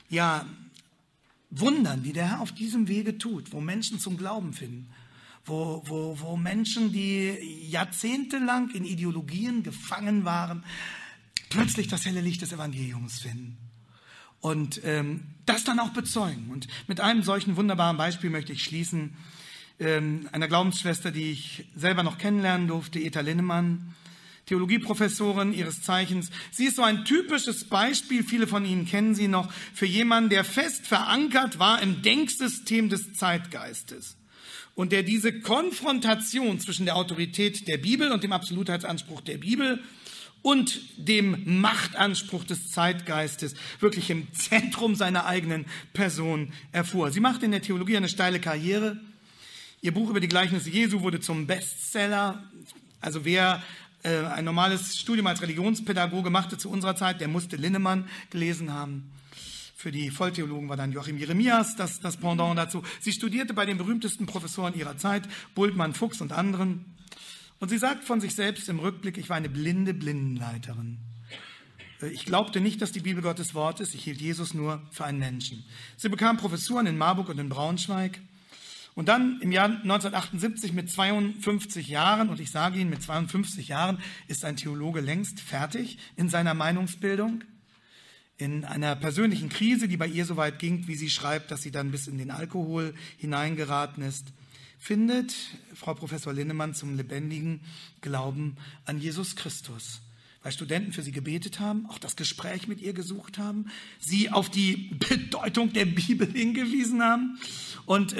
S1: Wundern, die der Herr auf diesem Wege tut, wo Menschen zum Glauben finden, wo Menschen, die jahrzehntelang in Ideologien gefangen waren, plötzlich das helle Licht des Evangeliums finden. Und das dann auch bezeugen. Und mit einem solchen wunderbaren Beispiel möchte ich schließen. Einer Glaubensschwester, die ich selber noch kennenlernen durfte, Eta Linnemann, Theologieprofessorin ihres Zeichens. Sie ist so ein typisches Beispiel, viele von Ihnen kennen sie noch, für jemanden, der fest verankert war im Denksystem des Zeitgeistes und der diese Konfrontation zwischen der Autorität der Bibel und dem Absolutheitsanspruch der Bibel und dem Machtanspruch des Zeitgeistes wirklich im Zentrum seiner eigenen Person erfuhr. Sie machte in der Theologie eine steile Karriere. Ihr Buch über die Gleichnisse Jesu wurde zum Bestseller. Also wer ein normales Studium als Religionspädagoge machte zu unserer Zeit, der musste Linnemann gelesen haben. Für die Volltheologen war dann Joachim Jeremias das Pendant dazu. Sie studierte bei den berühmtesten Professoren ihrer Zeit, Bultmann, Fuchs und anderen. Und sie sagt von sich selbst im Rückblick, ich war eine blinde Blindenleiterin. Ich glaubte nicht, dass die Bibel Gottes Wort ist, ich hielt Jesus nur für einen Menschen. Sie bekam Professuren in Marburg und in Braunschweig. Und dann im Jahr 1978 mit 52 Jahren, und ich sage Ihnen, mit 52 Jahren ist ein Theologe längst fertig in seiner Meinungsbildung, in einer persönlichen Krise, die bei ihr so weit ging, wie sie schreibt, dass sie dann bis in den Alkohol hineingeraten ist, findet Frau Professor Linnemann zum lebendigen Glauben an Jesus Christus. Weil Studenten für sie gebetet haben, auch das Gespräch mit ihr gesucht haben, sie auf die Bedeutung der Bibel hingewiesen haben. Und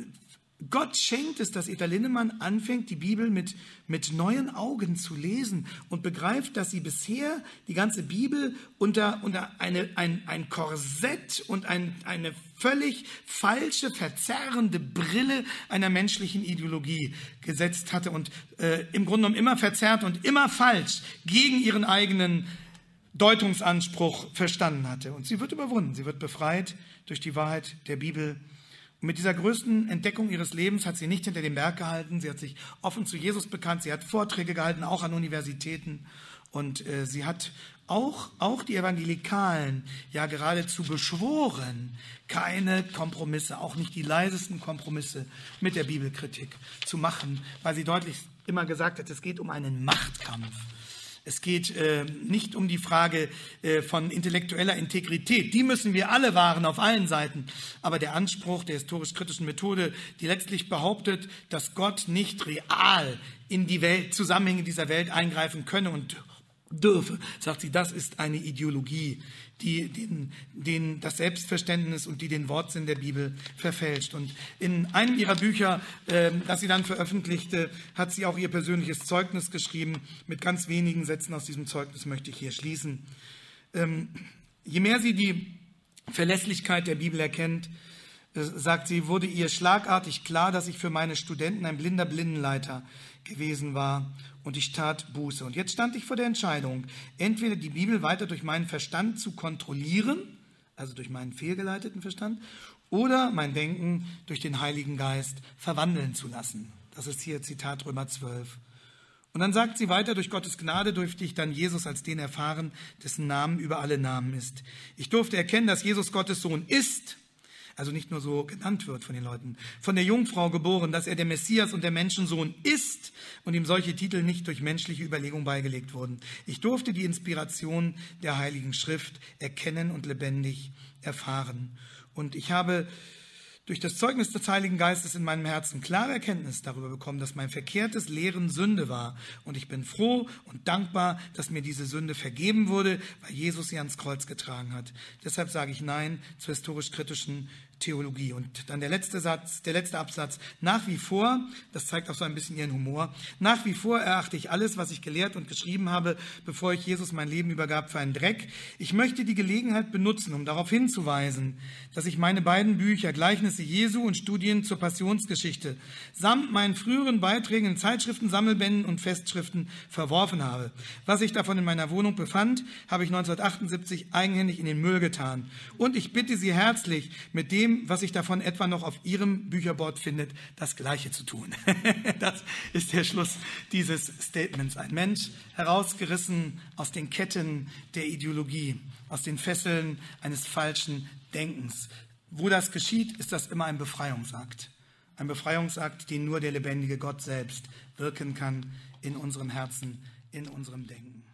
S1: Gott schenkt es, dass Eta Linnemann anfängt, die Bibel mit neuen Augen zu lesen und begreift, dass sie bisher die ganze Bibel unter ein Korsett und eine völlig falsche, verzerrende Brille einer menschlichen Ideologie gesetzt hatte und im Grunde genommen immer verzerrt und immer falsch gegen ihren eigenen Deutungsanspruch verstanden hatte. Und sie wird überwunden, sie wird befreit durch die Wahrheit der Bibel. Und mit dieser größten Entdeckung ihres Lebens hat sie nicht hinter dem Berg gehalten. Sie hat sich offen zu Jesus bekannt. Sie hat Vorträge gehalten, auch an Universitäten. Und sie hat auch die Evangelikalen ja geradezu beschworen, keine Kompromisse, auch nicht die leisesten Kompromisse mit der Bibelkritik zu machen, weil sie deutlich immer gesagt hat, es geht um einen Machtkampf. Es geht nicht um die Frage von intellektueller Integrität. Die müssen wir alle wahren auf allen Seiten. Aber der Anspruch der historisch-kritischen Methode, die letztlich behauptet, dass Gott nicht real in die Zusammenhänge dieser Welt eingreifen könne und dürfe, sagt sie, das ist eine Ideologie, die das Selbstverständnis und die den Wortsinn der Bibel verfälscht. Und in einem ihrer Bücher, das sie dann veröffentlichte, hat sie auch ihr persönliches Zeugnis geschrieben. Mit ganz wenigen Sätzen aus diesem Zeugnis möchte ich hier schließen. Je mehr sie die Verlässlichkeit der Bibel erkennt, sagt sie, wurde ihr schlagartig klar, dass ich für meine Studenten ein blinder Blindenleiter gewesen war und ich tat Buße. Und jetzt stand ich vor der Entscheidung, entweder die Bibel weiter durch meinen Verstand zu kontrollieren, also durch meinen fehlgeleiteten Verstand, oder mein Denken durch den Heiligen Geist verwandeln zu lassen. Das ist hier Zitat Römer 12. Und dann sagt sie weiter, durch Gottes Gnade durfte ich dann Jesus als den erfahren, dessen Namen über alle Namen ist. Ich durfte erkennen, dass Jesus Gottes Sohn ist, also nicht nur so genannt wird von den Leuten, von der Jungfrau geboren, dass er der Messias und der Menschensohn ist und ihm solche Titel nicht durch menschliche Überlegung beigelegt wurden. Ich durfte die Inspiration der Heiligen Schrift erkennen und lebendig erfahren. Und ich habe durch das Zeugnis des Heiligen Geistes in meinem Herzen klare Erkenntnis darüber bekommen, dass mein verkehrtes Lehren Sünde war. Und ich bin froh und dankbar, dass mir diese Sünde vergeben wurde, weil Jesus sie ans Kreuz getragen hat. Deshalb sage ich Nein zur historisch-kritischen Theologie. Und dann der letzte Absatz. Nach wie vor, das zeigt auch so ein bisschen ihren Humor, nach wie vor erachte ich alles, was ich gelehrt und geschrieben habe, bevor ich Jesus mein Leben übergab, für einen Dreck. Ich möchte die Gelegenheit benutzen, um darauf hinzuweisen, dass ich meine beiden Bücher, Gleichnisse Jesu und Studien zur Passionsgeschichte, samt meinen früheren Beiträgen in Zeitschriften, Sammelbänden und Festschriften verworfen habe. Was sich davon in meiner Wohnung befand, habe ich 1978 eigenhändig in den Müll getan. Und ich bitte Sie herzlich, mit dem, was sich davon etwa noch auf Ihrem Bücherboard findet, das Gleiche zu tun. Das ist der Schluss dieses Statements. Ein Mensch, herausgerissen aus den Ketten der Ideologie, aus den Fesseln eines falschen Denkens. Wo das geschieht, ist das immer ein Befreiungsakt. Ein Befreiungsakt, den nur der lebendige Gott selbst wirken kann in unserem Herzen, in unserem Denken.